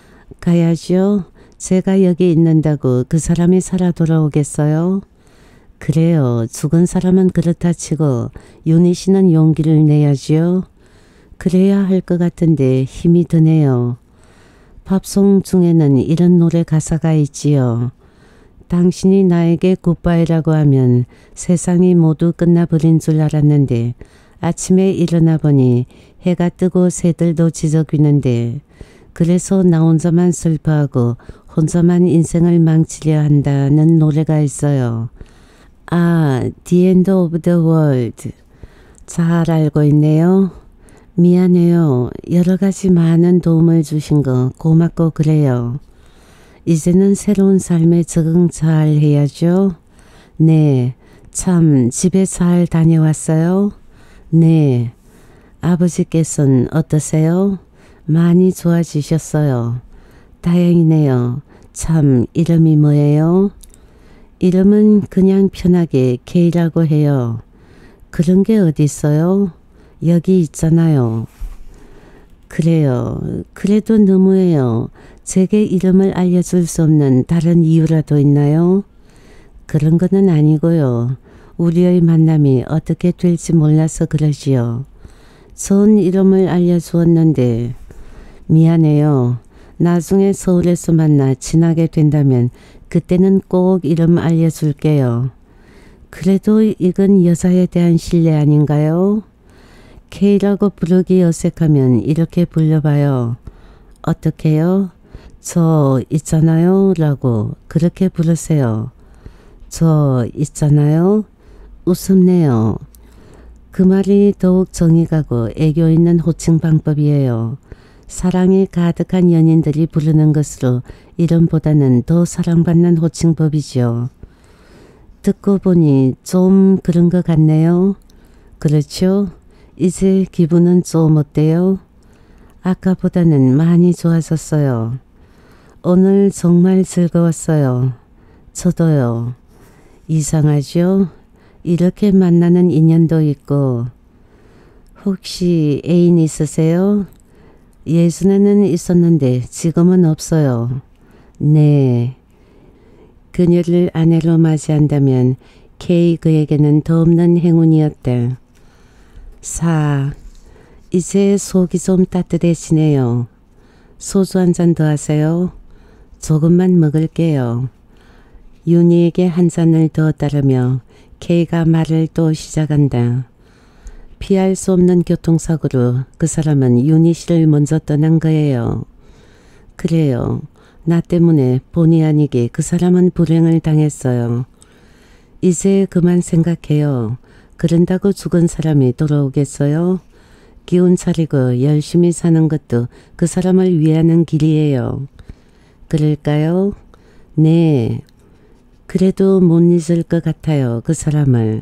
가야죠. 제가 여기 있는다고 그 사람이 살아 돌아오겠어요? 그래요. 죽은 사람은 그렇다 치고 윤희 씨는 용기를 내야지요. 그래야 할 것 같은데 힘이 드네요. 팝송 중에는 이런 노래 가사가 있지요. 당신이 나에게 굿바이라고 하면 세상이 모두 끝나버린 줄 알았는데 아침에 일어나 보니 해가 뜨고 새들도 지저귀는데 그래서 나 혼자만 슬퍼하고 혼자만 인생을 망치려 한다는 노래가 있어요. 아, The End of the World. 잘 알고 있네요. 미안해요. 여러 가지 많은 도움을 주신 거 고맙고 그래요. 이제는 새로운 삶에 적응 잘 해야죠. 네, 참 집에 잘 다녀왔어요. 네, 아버지께서는 어떠세요? 많이 좋아지셨어요. 다행이네요. 참 이름이 뭐예요? 이름은 그냥 편하게 K라고 해요. 그런 게 어디 있어요? 여기 있잖아요. 그래요. 그래도 너무해요. 제게 이름을 알려줄 수 없는 다른 이유라도 있나요? 그런 거는 아니고요. 우리의 만남이 어떻게 될지 몰라서 그러지요. 좋은 이름을 알려주었는데 미안해요. 나중에 서울에서 만나 지나게 된다면 그때는 꼭 이름 알려줄게요. 그래도 이건 여자에 대한 신뢰 아닌가요? K라고 부르기 어색하면 이렇게 불러봐요. 어떻게요? 저 있잖아요 라고 그렇게 부르세요. 저 있잖아요? 웃음네요. 그 말이 더욱 정이 가고 애교 있는 호칭 방법이에요. 사랑이 가득한 연인들이 부르는 것으로 이름보다는 더 사랑받는 호칭법이죠. 듣고 보니 좀 그런 것 같네요. 그렇죠? 이제 기분은 좀 어때요? 아까보다는 많이 좋아졌어요. 오늘 정말 즐거웠어요. 저도요. 이상하죠? 이렇게 만나는 인연도 있고. 혹시 애인 있으세요? 예전에는 있었는데 지금은 없어요. 네. 그녀를 아내로 맞이한다면 K 그에게는 더 없는 행운이었다. 사. 이제 속이 좀 따뜻해지네요. 소주 한 잔 더 하세요. 조금만 먹을게요. 윤희에게 한 잔을 더 따르며 K가 말을 또 시작한다. 피할 수 없는 교통사고로 그 사람은 윤희 씨를 먼저 떠난 거예요. 그래요. 나 때문에 본의 아니게 그 사람은 불행을 당했어요. 이제 그만 생각해요. 그런다고 죽은 사람이 돌아오겠어요? 기운 차리고 열심히 사는 것도 그 사람을 위하는 길이에요. 그럴까요? 네. 그래도 못 잊을 것 같아요. 그 사람을.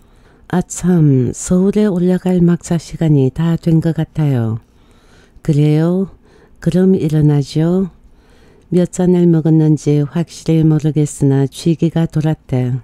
아참, 서울에 올라갈 막차 시간이 다 된 것 같아요. 그래요? 그럼 일어나죠. 몇 잔을 먹었는지 확실히 모르겠으나 취기가 돌았다.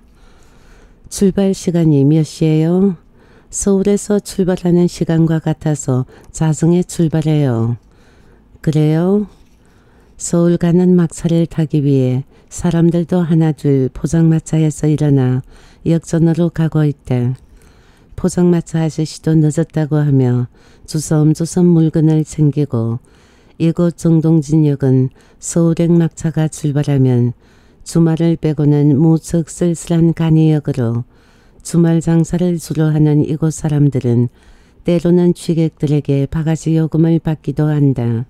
출발 시간이 몇 시예요? 서울에서 출발하는 시간과 같아서 자정에 출발해요. 그래요? 서울 가는 막차를 타기 위해 사람들도 하나둘 포장마차에서 일어나 역전으로 가고 있다. 포장마차 아저씨도 늦었다고 하며 주섬주섬 물건을 챙기고 이곳 정동진역은 서울행 막차가 출발하면 주말을 빼고는 무척 쓸쓸한 간이역으로 주말 장사를 주로 하는 이곳 사람들은 때로는 취객들에게 바가지 요금을 받기도 한다.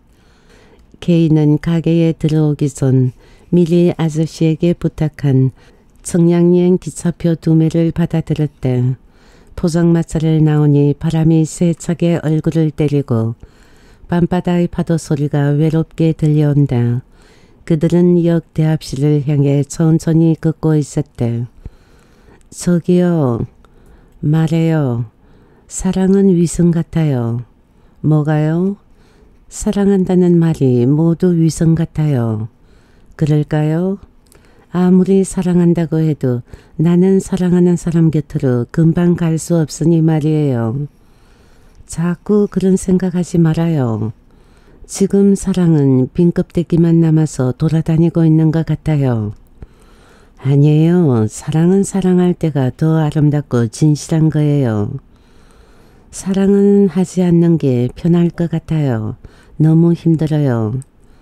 K는 가게에 들어오기 전 미리 아저씨에게 부탁한 청량리행 기차표 두 매를 받아들였다. 포장마차를 나오니 바람이 세차게 얼굴을 때리고 밤바다의 파도 소리가 외롭게 들려온다. 그들은 역 대합실을 향해 천천히 걷고 있었다. 저기요. 말해요. 사랑은 위성 같아요. 뭐가요? 사랑한다는 말이 모두 위성 같아요. 그럴까요? 아무리 사랑한다고 해도 나는 사랑하는 사람 곁으로 금방 갈 수 없으니 말이에요. 자꾸 그런 생각하지 말아요. 지금 사랑은 빈 껍데기만 남아서 돌아다니고 있는 것 같아요. 아니에요. 사랑은 사랑할 때가 더 아름답고 진실한 거예요. 사랑은 하지 않는 게 편할 것 같아요. 너무 힘들어요.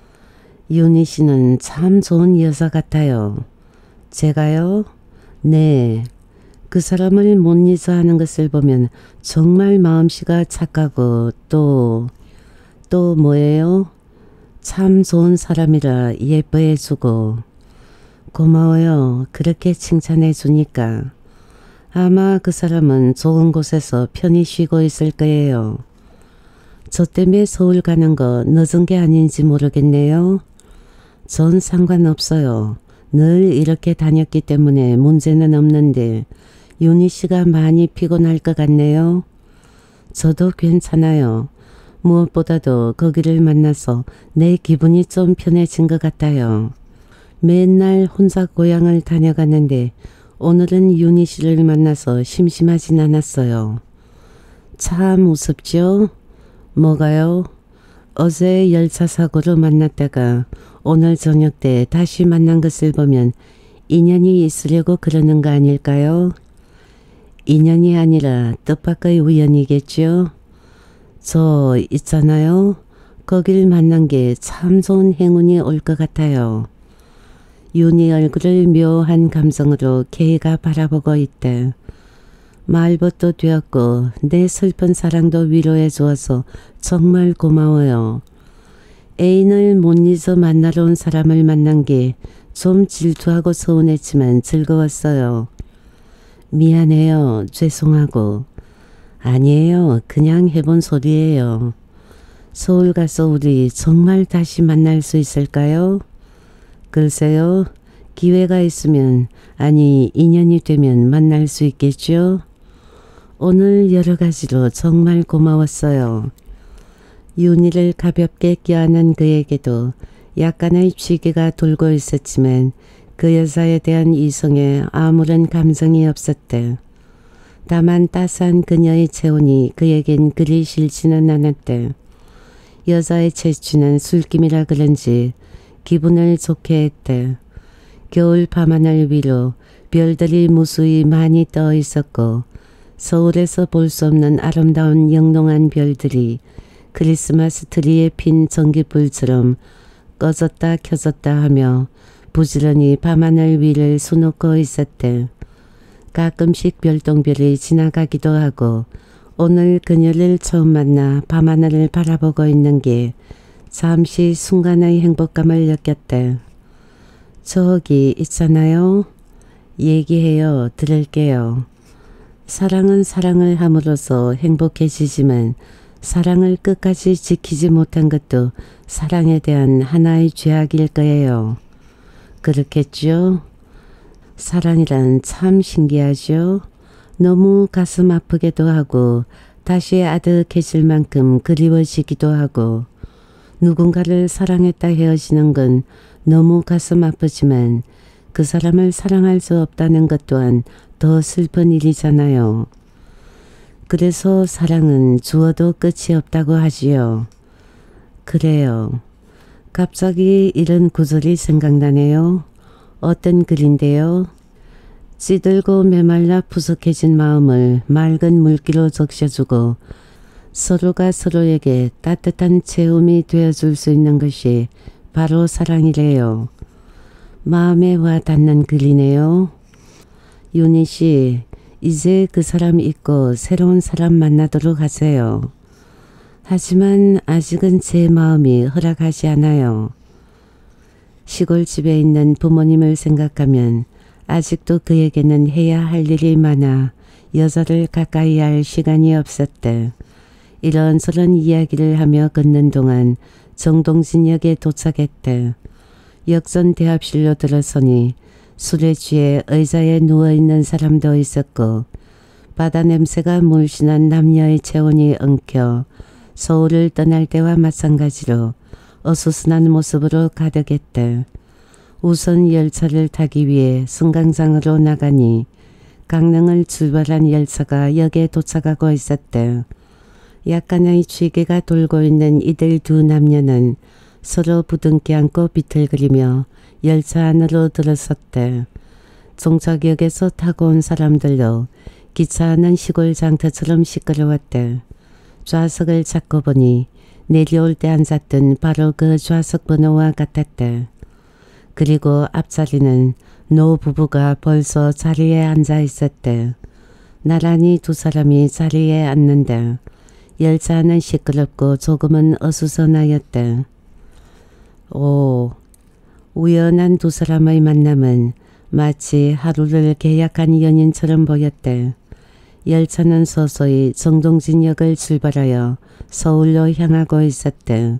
윤희 씨는 참 좋은 여자 같아요. 제가요? 네. 그 사람을 못 잊어 하는 것을 보면 정말 마음씨가 착하고 또, 또 뭐예요? 참 좋은 사람이라 예뻐해주고. 고마워요. 그렇게 칭찬해 주니까. 아마 그 사람은 좋은 곳에서 편히 쉬고 있을 거예요. 저 때문에 서울 가는 거 늦은 게 아닌지 모르겠네요. 전 상관없어요. 늘 이렇게 다녔기 때문에 문제는 없는데 윤희 씨가 많이 피곤할 것 같네요. 저도 괜찮아요. 무엇보다도 거기를 만나서 내 기분이 좀 편해진 것 같아요. 맨날 혼자 고향을 다녀가는데 오늘은 윤희 씨를 만나서 심심하진 않았어요. 참 우습죠? 뭐가요? 어제 열차 사고로 만났다가 오늘 저녁 때 다시 만난 것을 보면 인연이 있으려고 그러는 거 아닐까요? 인연이 아니라 뜻밖의 우연이겠죠? 저 있잖아요. 거길 만난 게 참 좋은 행운이 올 것 같아요. 윤희 얼굴을 묘한 감성으로 K가 바라보고 있대. 말벗도 되었고 내 슬픈 사랑도 위로해 주어서 정말 고마워요. 애인을 못 잊어 만나러 온 사람을 만난 게 좀 질투하고 서운했지만 즐거웠어요. 미안해요. 죄송하고. 아니에요. 그냥 해본 소리예요. 서울 가서 우리 정말 다시 만날 수 있을까요? 글쎄요. 기회가 있으면, 아니 인연이 되면 만날 수 있겠죠? 오늘 여러 가지로 정말 고마웠어요. 윤희를 가볍게 껴안은 그에게도 약간의 취기가 돌고 있었지만 그 여자에 대한 이성에 아무런 감정이 없었대. 다만 따스한 그녀의 체온이 그에겐 그리 싫지는 않았대. 여자의 채취는 술김이라 그런지 기분을 좋게 했대. 겨울 밤하늘 위로 별들이 무수히 많이 떠 있었고 서울에서 볼 수 없는 아름다운 영롱한 별들이 크리스마스 트리에 핀 전기불처럼 꺼졌다 켜졌다 하며 부지런히 밤하늘 위를 수놓고 있었대. 가끔씩 별똥별이 지나가기도 하고 오늘 그녀를 처음 만나 밤하늘을 바라보고 있는 게 잠시 순간의 행복감을 느꼈대. 저기 있잖아요. 얘기해요. 들을게요. 사랑은 사랑을 함으로써 행복해지지만 사랑을 끝까지 지키지 못한 것도 사랑에 대한 하나의 죄악일 거예요. 그렇겠죠? 사랑이란 참 신기하죠? 너무 가슴 아프기도 하고 다시 아득해질 만큼 그리워지기도 하고 누군가를 사랑했다 헤어지는 건 너무 가슴 아프지만 그 사람을 사랑할 수 없다는 것 또한 더 슬픈 일이잖아요. 그래서 사랑은 주어도 끝이 없다고 하지요. 그래요. 갑자기 이런 구절이 생각나네요. 어떤 글인데요. 찌들고 메말라 푸석해진 마음을 맑은 물기로 적셔주고 서로가 서로에게 따뜻한 체험이 되어줄 수 있는 것이 바로 사랑이래요. 마음에 와 닿는 글이네요. 윤희 씨, 이제 그 사람 잊고 새로운 사람 만나도록 하세요. 하지만 아직은 제 마음이 허락하지 않아요. 시골집에 있는 부모님을 생각하면 아직도 그에게는 해야 할 일이 많아 여자를 가까이 할 시간이 없었대. 이런저런 이야기를 하며 걷는 동안 정동진역에 도착했대. 역전 대합실로 들어서니 술에 취해 의자에 누워있는 사람도 있었고 바다 냄새가 물씬한 남녀의 체온이 엉켜 서울을 떠날 때와 마찬가지로 어수선한 모습으로 가득했대. 우선 열차를 타기 위해 승강장으로 나가니 강릉을 출발한 열차가 역에 도착하고 있었대. 약간의 취기가 돌고 있는 이들 두 남녀는 서로 부둥켜 안고 비틀거리며 열차 안으로 들어섰대. 종착역에서 타고 온 사람들도 기차 안은 시골 장터처럼 시끄러웠대. 좌석을 찾고 보니 내려올 때 앉았던 바로 그 좌석 번호와 같았대. 그리고 앞자리는 노 부부가 벌써 자리에 앉아 있었대. 나란히 두 사람이 자리에 앉는다. 열차는 시끄럽고 조금은 어수선하였다. 오, 우연한 두 사람의 만남은 마치 하루를 계약한 연인처럼 보였다. 열차는 서서히 정동진역을 출발하여 서울로 향하고 있었다.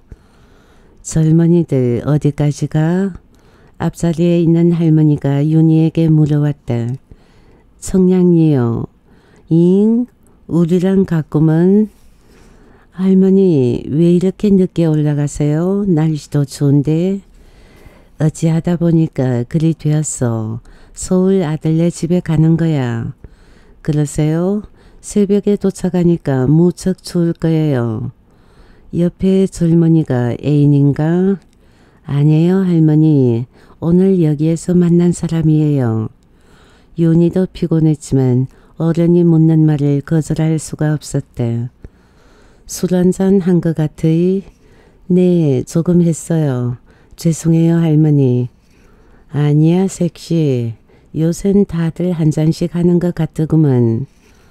젊은이들 어디까지 가? 앞자리에 있는 할머니가 윤희에게 물어왔다. 청량리요. 잉? 우리랑 가꾸면? 할머니 왜 이렇게 늦게 올라가세요? 날씨도 추운데. 어찌하다 보니까 그리 되었어. 서울 아들네 집에 가는 거야. 그러세요? 새벽에 도착하니까 무척 추울 거예요. 옆에 젊은이가 애인인가? 아니에요 할머니. 오늘 여기에서 만난 사람이에요. 윤희도 피곤했지만 어른이 묻는 말을 거절할 수가 없었대. 술 한잔 한 것 같으이? 네, 조금 했어요. 죄송해요 할머니. 아니야 색시. 요샌 다들 한 잔씩 하는 것 같더구먼.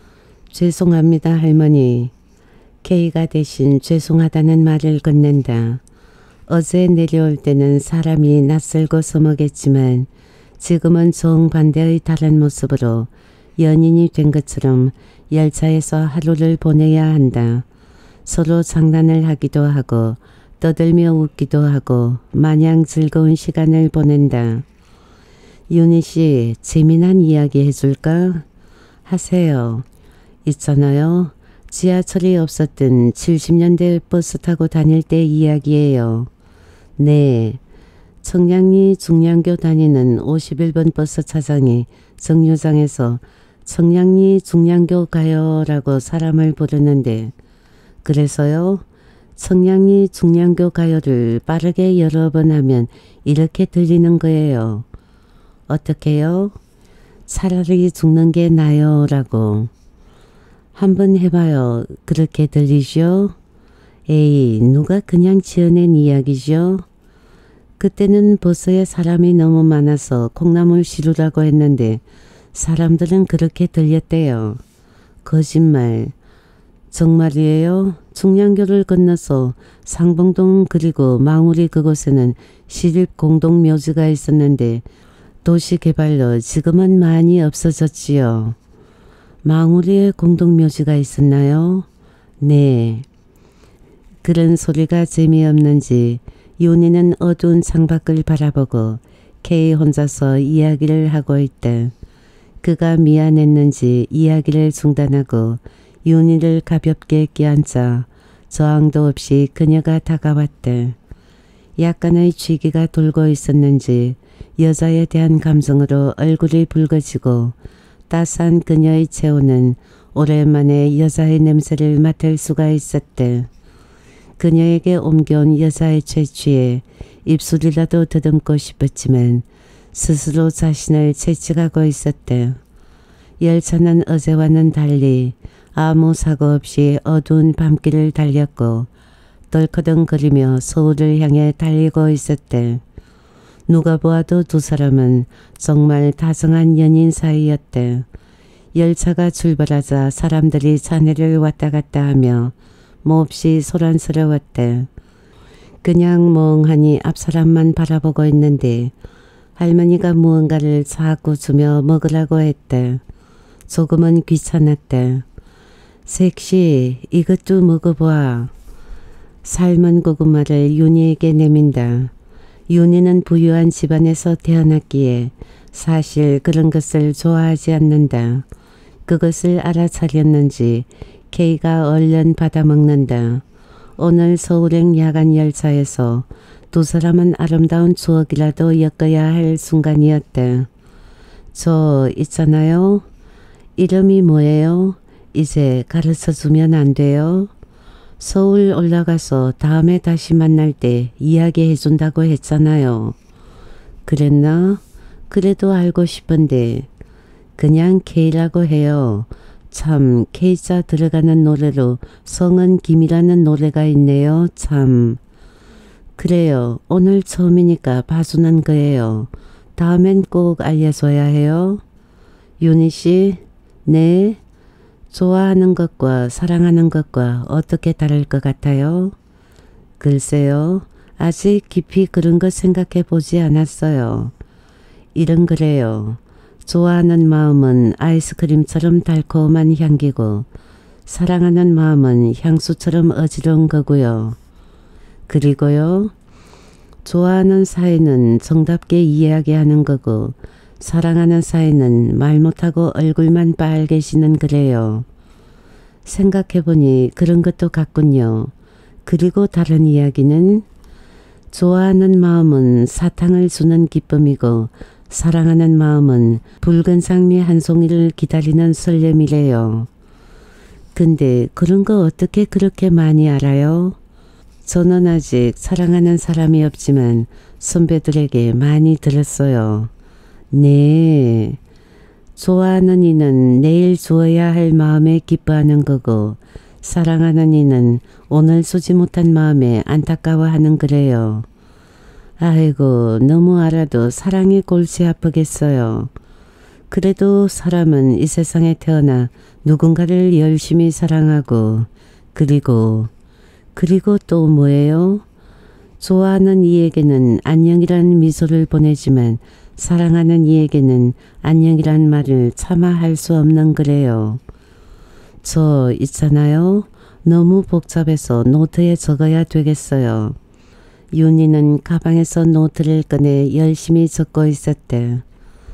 죄송합니다 할머니. K가 대신 죄송하다는 말을 건넨다. 어제 내려올 때는 사람이 낯설고 서먹했지만 지금은 정반대의 다른 모습으로 연인이 된 것처럼 열차에서 하루를 보내야 한다. 서로 장난을 하기도 하고 떠들며 웃기도 하고 마냥 즐거운 시간을 보낸다. 윤희씨 재미난 이야기 해줄까? 하세요. 있잖아요. 지하철이 없었던 칠십 년대 버스 타고 다닐 때 이야기예요. 네. 청량리 중량교 다니는 오십일 번 버스 차장이 정류장에서 청량리 중량교 가요라고 사람을 부르는데 그래서요. 청량리 중량교 가요를 빠르게 여러 번 하면 이렇게 들리는 거예요. 어떻게요? 차라리 죽는 게 나요 라고. 한번 해봐요. 그렇게 들리죠? 에이 누가 그냥 지어낸 이야기죠? 그때는 버스에 사람이 너무 많아서 콩나물 시루라고 했는데 사람들은 그렇게 들렸대요. 거짓말. 정말이에요? 중량교를 건너서 상봉동 그리고 망우리 그곳에는 시립공동묘지가 있었는데 도시개발로 지금은 많이 없어졌지요. 망우리에 공동묘지가 있었나요? 네. 그런 소리가 재미없는지 윤희는 어두운 창밖을 바라보고 K 혼자서 이야기를 하고 있다. 그가 미안했는지 이야기를 중단하고 윤희를 가볍게 껴안자 저항도 없이 그녀가 다가왔다. 약간의 취기가 돌고 있었는지 여자에 대한 감정으로 얼굴이 붉어지고 따스한 그녀의 체온은 오랜만에 여자의 냄새를 맡을 수가 있었다. 그녀에게 옮겨온 여자의 채취에 입술이라도 더듬고 싶었지만 스스로 자신을 채찍하고 있었다. 열차는 어제와는 달리 아무 사고 없이 어두운 밤길을 달렸고 덜커덩거리며 서울을 향해 달리고 있었다. 누가 보아도 두 사람은 정말 다정한 연인 사이였다. 열차가 출발하자 사람들이 자네를 왔다 갔다 하며 몹시 소란스러웠다. 그냥 멍하니 앞 사람만 바라보고 있는데 할머니가 무언가를 자꾸 주며 먹으라고 했다. 조금은 귀찮았다. 색시 이것도 먹어봐. 삶은 고구마를 윤희에게 내민다. 윤희는 부유한 집안에서 태어났기에 사실 그런 것을 좋아하지 않는다. 그것을 알아차렸는지 K가 얼른 받아먹는다. 오늘 서울행 야간 열차에서 두 사람은 아름다운 추억이라도 엮어야 할 순간이었다. 저 있잖아요. 이름이 뭐예요? 이제 가르쳐주면 안 돼요? 서울 올라가서 다음에 다시 만날 때 이야기해준다고 했잖아요. 그랬나? 그래도 알고 싶은데. 그냥 K라고 해요. 참 K자 들어가는 노래로 성은 김이라는 노래가 있네요. 참. 그래요. 오늘 처음이니까 봐주는 거예요. 다음엔 꼭 알려줘야 해요. 윤희 씨, 네. 좋아하는 것과 사랑하는 것과 어떻게 다를 것 같아요? 글쎄요. 아직 깊이 그런 것 생각해 보지 않았어요. 이런 그래요. 좋아하는 마음은 아이스크림처럼 달콤한 향기고 사랑하는 마음은 향수처럼 어지러운 거고요. 그리고요. 좋아하는 사이는 정답게 이야기하는 거고 사랑하는 사이는 말 못하고 얼굴만 빨개지는 그래요. 생각해보니 그런 것도 같군요. 그리고 다른 이야기는 좋아하는 마음은 사탕을 주는 기쁨이고 사랑하는 마음은 붉은 장미 한 송이를 기다리는 설렘이래요. 근데 그런 거 어떻게 그렇게 많이 알아요? 저는 아직 사랑하는 사람이 없지만 선배들에게 많이 들었어요. 네. 좋아하는 이는 내일 주어야 할 마음에 기뻐하는 거고 사랑하는 이는 오늘 주지 못한 마음에 안타까워하는 거래요. 아이고 너무 알아도 사랑이 골치 아프겠어요. 그래도 사람은 이 세상에 태어나 누군가를 열심히 사랑하고 그리고 그리고 또 뭐예요? 좋아하는 이에게는 안녕이란 미소를 보내지만 사랑하는 이에게는 안녕이란 말을 차마 할 수 없는 거래요. 저 있잖아요. 너무 복잡해서 노트에 적어야 되겠어요. 윤희는 가방에서 노트를 꺼내 열심히 적고 있었대.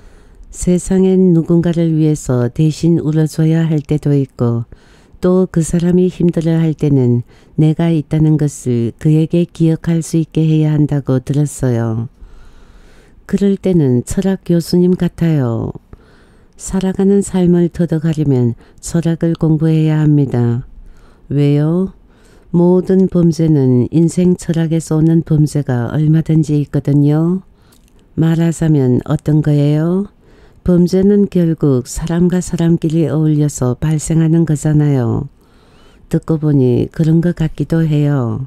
세상엔 누군가를 위해서 대신 울어줘야 할 때도 있고 또 그 사람이 힘들어할 때는 내가 있다는 것을 그에게 기억할 수 있게 해야 한다고 들었어요. 그럴 때는 철학 교수님 같아요. 살아가는 삶을 터득하려면 철학을 공부해야 합니다. 왜요? 모든 범죄는 인생 철학에서 오는 범죄가 얼마든지 있거든요. 말하자면 어떤 거예요? 범죄는 결국 사람과 사람끼리 어울려서 발생하는 거잖아요. 듣고 보니 그런 것 같기도 해요.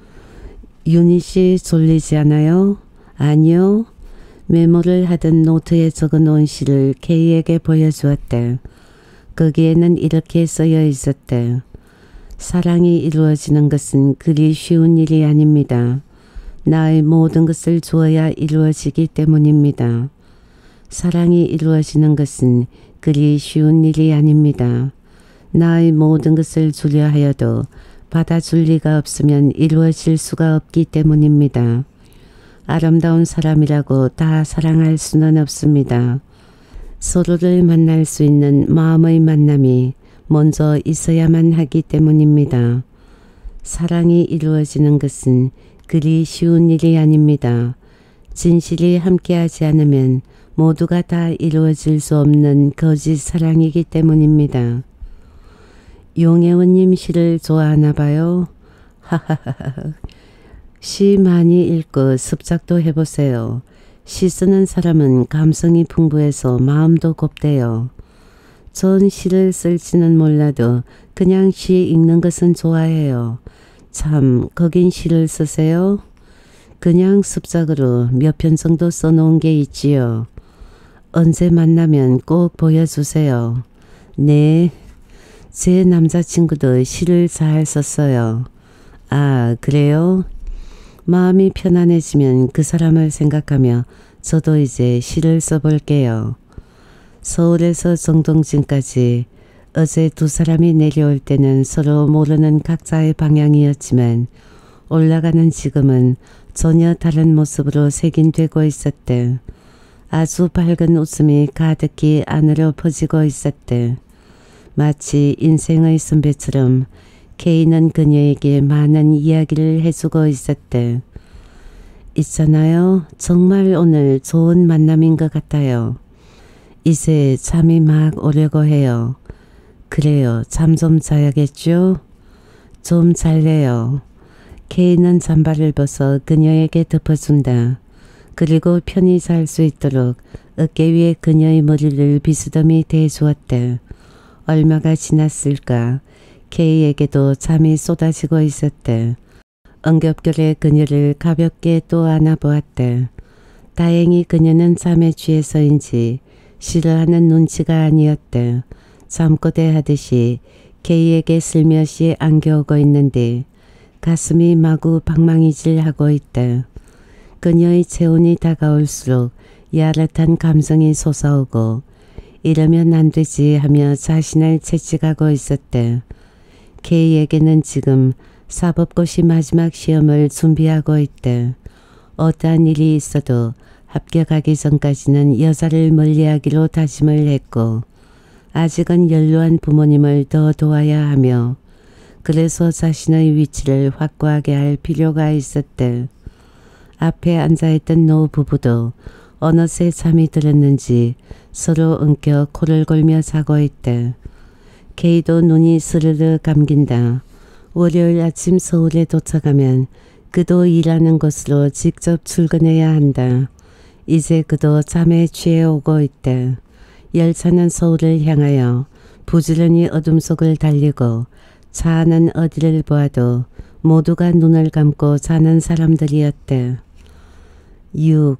윤희 씨 졸리지 않아요? 아니요. 메모를 하던 노트에 적어놓은 시를 K에게 보여주었대. 거기에는 이렇게 쓰여 있었대. 사랑이 이루어지는 것은 그리 쉬운 일이 아닙니다. 나의 모든 것을 주어야 이루어지기 때문입니다. 사랑이 이루어지는 것은 그리 쉬운 일이 아닙니다. 나의 모든 것을 주려 하여도 받아줄 리가 없으면 이루어질 수가 없기 때문입니다. 아름다운 사람이라고 다 사랑할 수는 없습니다. 서로를 만날 수 있는 마음의 만남이 먼저 있어야만 하기 때문입니다. 사랑이 이루어지는 것은 그리 쉬운 일이 아닙니다. 진실이 함께하지 않으면 모두가 다 이루어질 수 없는 거짓 사랑이기 때문입니다. 용혜원님 시를 좋아하나 봐요. 하하하하. 시 많이 읽고 습작도 해보세요. 시 쓰는 사람은 감성이 풍부해서 마음도 곱대요. 전 시를 쓸지는 몰라도 그냥 시 읽는 것은 좋아해요. 참 거긴 시를 쓰세요? 그냥 습작으로 몇 편 정도 써놓은 게 있지요. 언제 만나면 꼭 보여주세요. 네, 제 남자친구도 시를 잘 썼어요. 아, 그래요? 마음이 편안해지면 그 사람을 생각하며 저도 이제 시를 써볼게요. 서울에서 정동진까지 어제 두 사람이 내려올 때는 서로 모르는 각자의 방향이었지만 올라가는 지금은 전혀 다른 모습으로 색인되고 있었대. 아주 밝은 웃음이 가득히 안으로 퍼지고 있었대. 마치 인생의 선배처럼 K는 그녀에게 많은 이야기를 해주고 있었대. 있잖아요. 정말 오늘 좋은 만남인 것 같아요. 이제 잠이 막 오려고 해요. 그래요. 잠 좀 자야겠죠? 좀 잘래요. K는 잠바를 벗어 그녀에게 덮어준다. 그리고 편히 잘 수 있도록 어깨 위에 그녀의 머리를 비스듬히 대주었대. 얼마가 지났을까? K에게도 잠이 쏟아지고 있었대. 엉겹결에 그녀를 가볍게 또 안아보았대. 다행히 그녀는 잠에 취해서인지 싫어하는 눈치가 아니었대. 잠꼬대 하듯이 K에게 슬며시 안겨오고 있는데 가슴이 마구 방망이질하고 있대. 그녀의 체온이 다가올수록 야릇한 감성이 솟아오고 이러면 안 되지 하며 자신을 채찍하고 있었대. K에게는 지금 사법고시 마지막 시험을 준비하고 있대. 어떠한 일이 있어도 합격하기 전까지는 여자를 멀리하기로 다짐을 했고 아직은 연로한 부모님을 더 도와야 하며 그래서 자신의 위치를 확고하게 할 필요가 있었대. 앞에 앉아있던 노부부도 어느새 잠이 들었는지 서로 엉켜 코를 골며 자고 있대. K도 눈이 스르르 감긴다. 월요일 아침 서울에 도착하면 그도 일하는 곳으로 직접 출근해야 한다. 이제 그도 잠에 취해 오고 있대. 열차는 서울을 향하여 부지런히 어둠 속을 달리고 차 안은 어디를 보아도 모두가 눈을 감고 자는 사람들이었대. 육.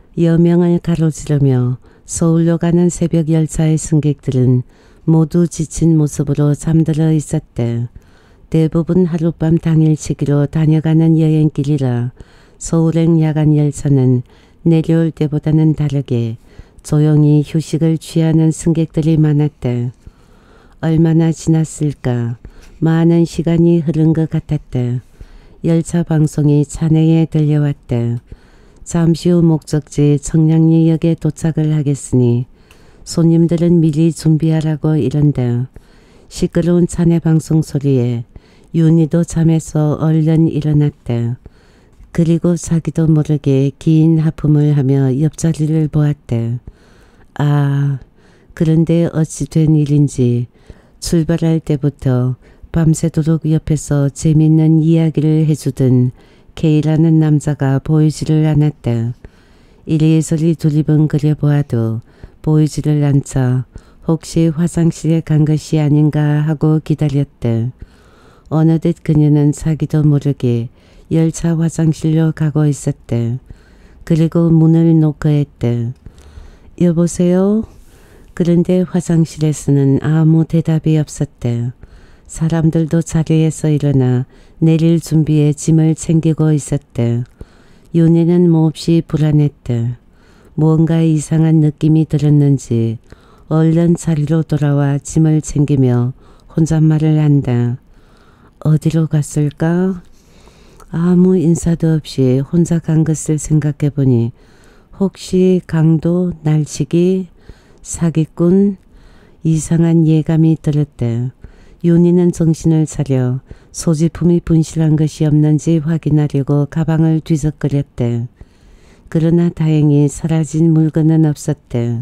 여명을 가로지르며 서울로 가는 새벽 열차의 승객들은 모두 지친 모습으로 잠들어 있었대. 대부분 하룻밤 당일치기로 다녀가는 여행길이라 서울행 야간 열차는 내려올 때보다는 다르게 조용히 휴식을 취하는 승객들이 많았대. 얼마나 지났을까. 많은 시간이 흐른 것 같았대. 열차 방송이 차내에 들려왔대. 잠시 후 목적지 청량리역에 도착을 하겠으니 손님들은 미리 준비하라고 이른다. 시끄러운 차내 방송 소리에 윤희도 잠에서 얼른 일어났대. 그리고 자기도 모르게 긴 하품을 하며 옆자리를 보았대. 아, 그런데 어찌 된 일인지 출발할 때부터 밤새도록 옆에서 재밌는 이야기를 해주던 K라는 남자가 보이지를 않았다. 이리저리 두리번거려 보아도 보이지를 않자 혹시 화장실에 간 것이 아닌가 하고 기다렸다. 어느덧 그녀는 자기도 모르게 열차 화장실로 가고 있었다. 그리고 문을 노크했다. 여보세요? 그런데 화장실에서는 아무 대답이 없었다. 사람들도 자리에서 일어나 내릴 준비에 짐을 챙기고 있었다. 윤희는 몹시 불안했다. 무언가 이상한 느낌이 들었는지 얼른 자리로 돌아와 짐을 챙기며 혼잣말을 한다. 어디로 갔을까? 아무 인사도 없이 혼자 간 것을 생각해보니 혹시 강도, 날치기, 사기꾼? 이상한 예감이 들었다. 윤희는 정신을 차려 소지품이 분실한 것이 없는지 확인하려고 가방을 뒤적거렸대. 그러나 다행히 사라진 물건은 없었대.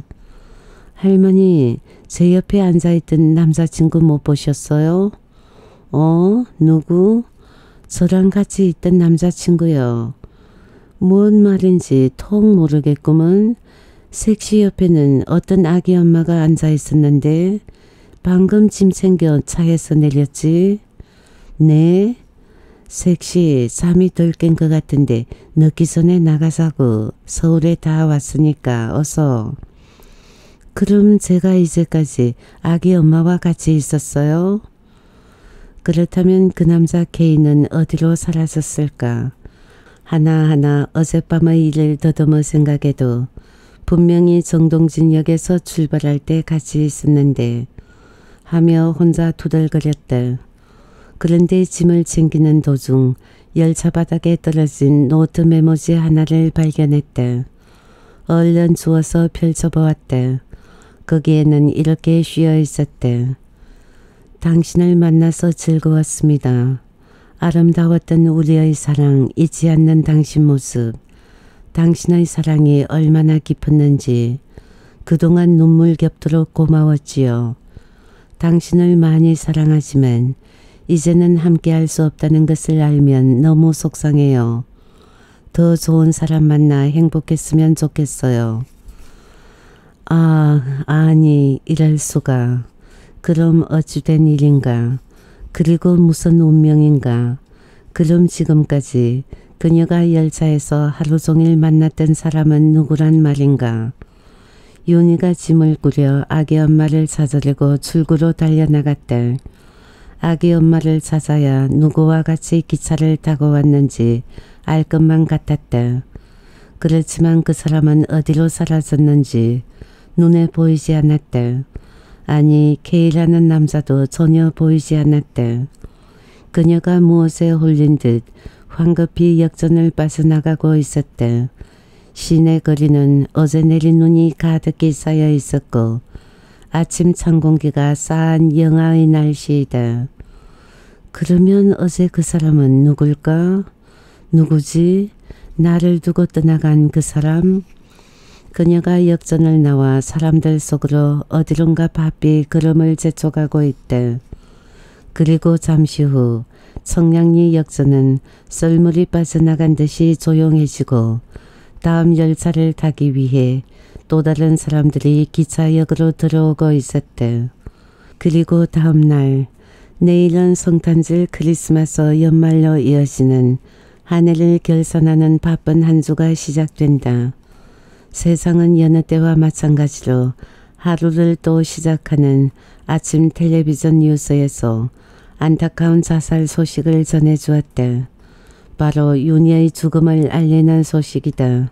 할머니, 제 옆에 앉아있던 남자친구 못 보셨어요? 어? 누구? 저랑 같이 있던 남자친구요. 뭔 말인지 통 모르겠구먼. 섹시 옆에는 어떤 아기 엄마가 앉아있었는데 방금 짐 챙겨 차에서 내렸지? 네? 섹시 잠이 덜 깬 것 같은데 늦기 전에 나가자고. 서울에 다 왔으니까 어서. 그럼 제가 이제까지 아기 엄마와 같이 있었어요? 그렇다면 그 남자 K는 어디로 사라졌을까? 하나하나 어젯밤의 일을 더듬어 생각해도 분명히 정동진역에서 출발할 때 같이 있었는데 하며 혼자 투덜거렸다. 그런데 짐을 챙기는 도중 열차 바닥에 떨어진 노트 메모지 하나를 발견했다. 얼른 주워서 펼쳐보았다. 거기에는 이렇게 쉬어 있었다. 당신을 만나서 즐거웠습니다. 아름다웠던 우리의 사랑 잊지 않는 당신 모습. 당신의 사랑이 얼마나 깊었는지 그동안 눈물 겹도록 고마웠지요. 당신을 많이 사랑하지만 이제는 함께할 수 없다는 것을 알면 너무 속상해요. 더 좋은 사람 만나 행복했으면 좋겠어요. 아, 아니 이럴 수가. 그럼 어찌 된 일인가. 그리고 무슨 운명인가. 그럼 지금까지 그녀가 열차에서 하루 종일 만났던 사람은 누구란 말인가. 윤희가 짐을 꾸려 아기 엄마를 찾으려고 출구로 달려나갔대. 아기 엄마를 찾아야 누구와 같이 기차를 타고 왔는지 알 것만 같았대. 그렇지만 그 사람은 어디로 사라졌는지 눈에 보이지 않았대. 아니 K라는 남자도 전혀 보이지 않았대. 그녀가 무엇에 홀린 듯 황급히 역전을 빠져나가고 있었대. 시내 거리는 어제 내린 눈이 가득히 쌓여 있었고 아침 찬 공기가 싸한 영하의 날씨이다. 그러면 어제 그 사람은 누굴까? 누구지? 나를 두고 떠나간 그 사람? 그녀가 역전을 나와 사람들 속으로 어디론가 바삐 걸음을 재촉하고 있대. 그리고 잠시 후 청량리 역전은 썰물이 빠져나간 듯이 조용해지고 다음 열차를 타기 위해 또 다른 사람들이 기차역으로 들어오고 있었대. 그리고 다음 날 내일은 성탄절 크리스마스 연말로 이어지는 한 해를 결산하는 바쁜 한 주가 시작된다. 세상은 여느 때와 마찬가지로 하루를 또 시작하는 아침 텔레비전 뉴스에서 안타까운 자살 소식을 전해주었다. 바로 윤희의 죽음을 알리는 소식이다.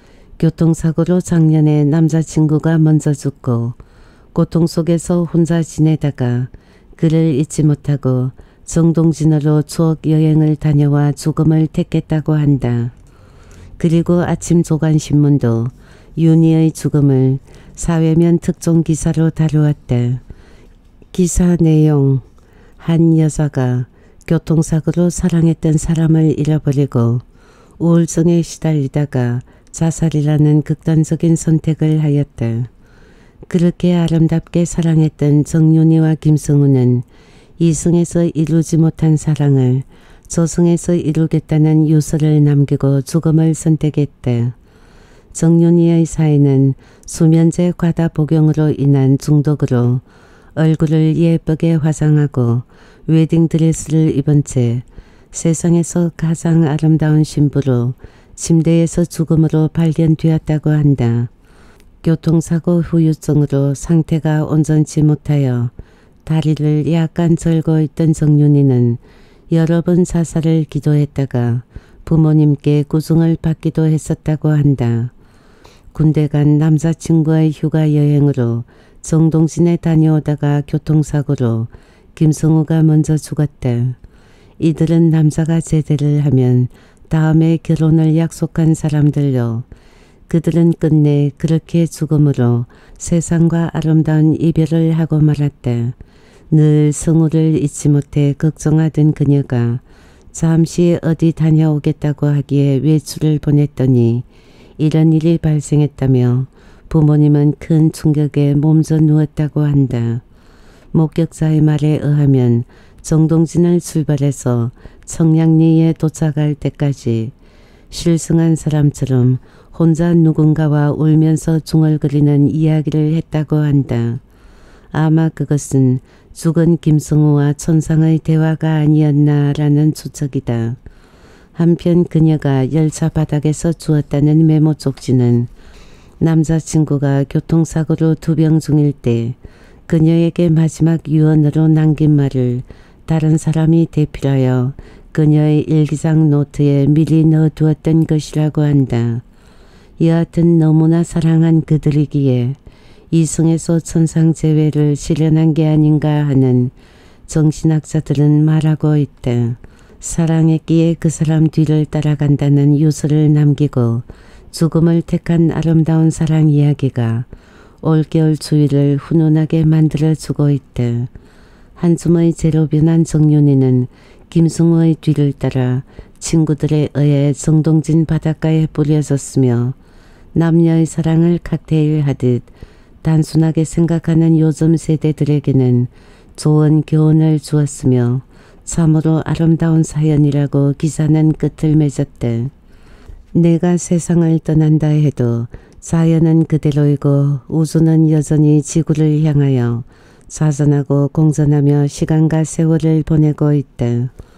교통사고로 작년에 남자친구가 먼저 죽고 고통 속에서 혼자 지내다가 그를 잊지 못하고 정동진으로 추억 여행을 다녀와 죽음을 택했다고 한다. 그리고 아침 조간신문도 윤희의 죽음을 사회면 특종 기사로 다루었다. 기사 내용: 한 여자가 교통사고로 사랑했던 사람을 잃어버리고 우울증에 시달리다가 자살이라는 극단적인 선택을 하였다. 그렇게 아름답게 사랑했던 정윤희와 김성우는 이승에서 이루지 못한 사랑을 저승에서 이루겠다는 유서를 남기고 죽음을 선택했다. 정윤희의 사인은 수면제 과다 복용으로 인한 중독으로 얼굴을 예쁘게 화장하고 웨딩드레스를 입은 채 세상에서 가장 아름다운 신부로 침대에서 죽음으로 발견되었다고 한다. 교통사고 후유증으로 상태가 온전치 못하여 다리를 약간 절고 있던 정윤희는 여러 번 자살을 기도했다가 부모님께 구중을 받기도 했었다고 한다. 군대 간 남자친구의 휴가 여행으로 정동진에 다녀오다가 교통사고로 김성우가 먼저 죽었다. 이들은 남자가 제대를 하면 다음에 결혼을 약속한 사람들로 그들은 끝내 그렇게 죽음으로 세상과 아름다운 이별을 하고 말았다. 늘 성우를 잊지 못해 걱정하던 그녀가 잠시 어디 다녀오겠다고 하기에 외출을 보냈더니 이런 일이 발생했다며 부모님은 큰 충격에 몸져 누웠다고 한다. 목격자의 말에 의하면 정동진을 출발해서 청량리에 도착할 때까지 실승한 사람처럼 혼자 누군가와 울면서 중얼거리는 이야기를 했다고 한다. 아마 그것은 죽은 김성우와 천상의 대화가 아니었나라는 추측이다. 한편 그녀가 열차 바닥에서 주었다는 메모 쪽지는 남자친구가 교통사고로 투병 중일 때 그녀에게 마지막 유언으로 남긴 말을 다른 사람이 대필하여 그녀의 일기장 노트에 미리 넣어두었던 것이라고 한다. 여하튼 너무나 사랑한 그들이기에 이승에서 천상재회를 실현한 게 아닌가 하는 정신학자들은 말하고 있다. 사랑했기에 그 사람 뒤를 따라간다는 유서를 남기고 죽음을 택한 아름다운 사랑 이야기가 올겨울 추위를 훈훈하게 만들어주고 있다. 한숨의 재로 변한 정윤희는 김승우의 뒤를 따라 친구들에 의해 정동진 바닷가에 뿌려졌으며 남녀의 사랑을 칵테일하듯 단순하게 생각하는 요즘 세대들에게는 좋은 교훈을 주었으며 참으로 아름다운 사연이라고 기사는 끝을 맺었대. 내가 세상을 떠난다 해도 자연은 그대로이고 우주는 여전히 지구를 향하여 자전하고 공전하며 시간과 세월을 보내고 있다.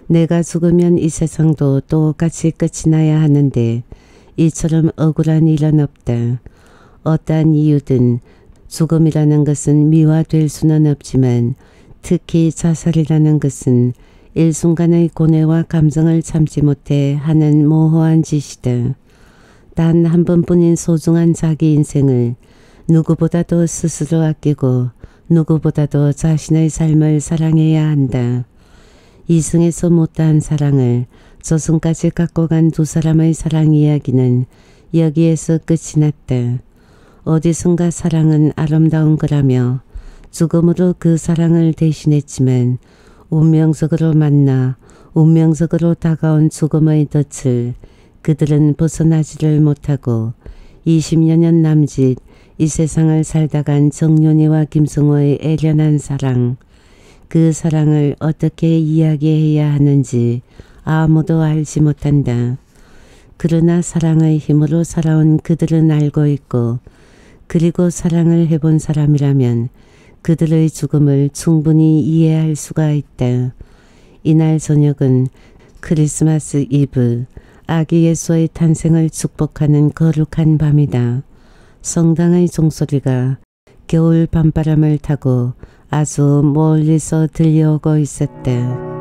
내가 죽으면 이 세상도 똑같이 끝이 나야 하는데 이처럼 억울한 일은 없다. 어떠한 이유든 죽음이라는 것은 미화될 수는 없지만 특히 자살이라는 것은 일순간의 고뇌와 감정을 참지 못해 하는 모호한 짓이다. 단 한 번뿐인 소중한 자기 인생을 누구보다도 스스로 아끼고 누구보다도 자신의 삶을 사랑해야 한다. 이승에서 못다한 사랑을 저승까지 갖고 간 두 사람의 사랑 이야기는 여기에서 끝이 났다. 어디선가 사랑은 아름다운 거라며 죽음으로 그 사랑을 대신했지만 운명적으로 만나 운명적으로 다가온 죽음의 덫을 그들은 벗어나지를 못하고 이십여 년 남짓 이 세상을 살다간 정윤이와 김승호의 애련한 사랑, 그 사랑을 어떻게 이야기해야 하는지 아무도 알지 못한다. 그러나 사랑의 힘으로 살아온 그들은 알고 있고 그리고 사랑을 해본 사람이라면 그들의 죽음을 충분히 이해할 수가 있다. 이날 저녁은 크리스마스 이브, 아기 예수의 탄생을 축복하는 거룩한 밤이다. 성당의 종소리가 겨울 밤바람을 타고 아주 멀리서 들려오고 있었다.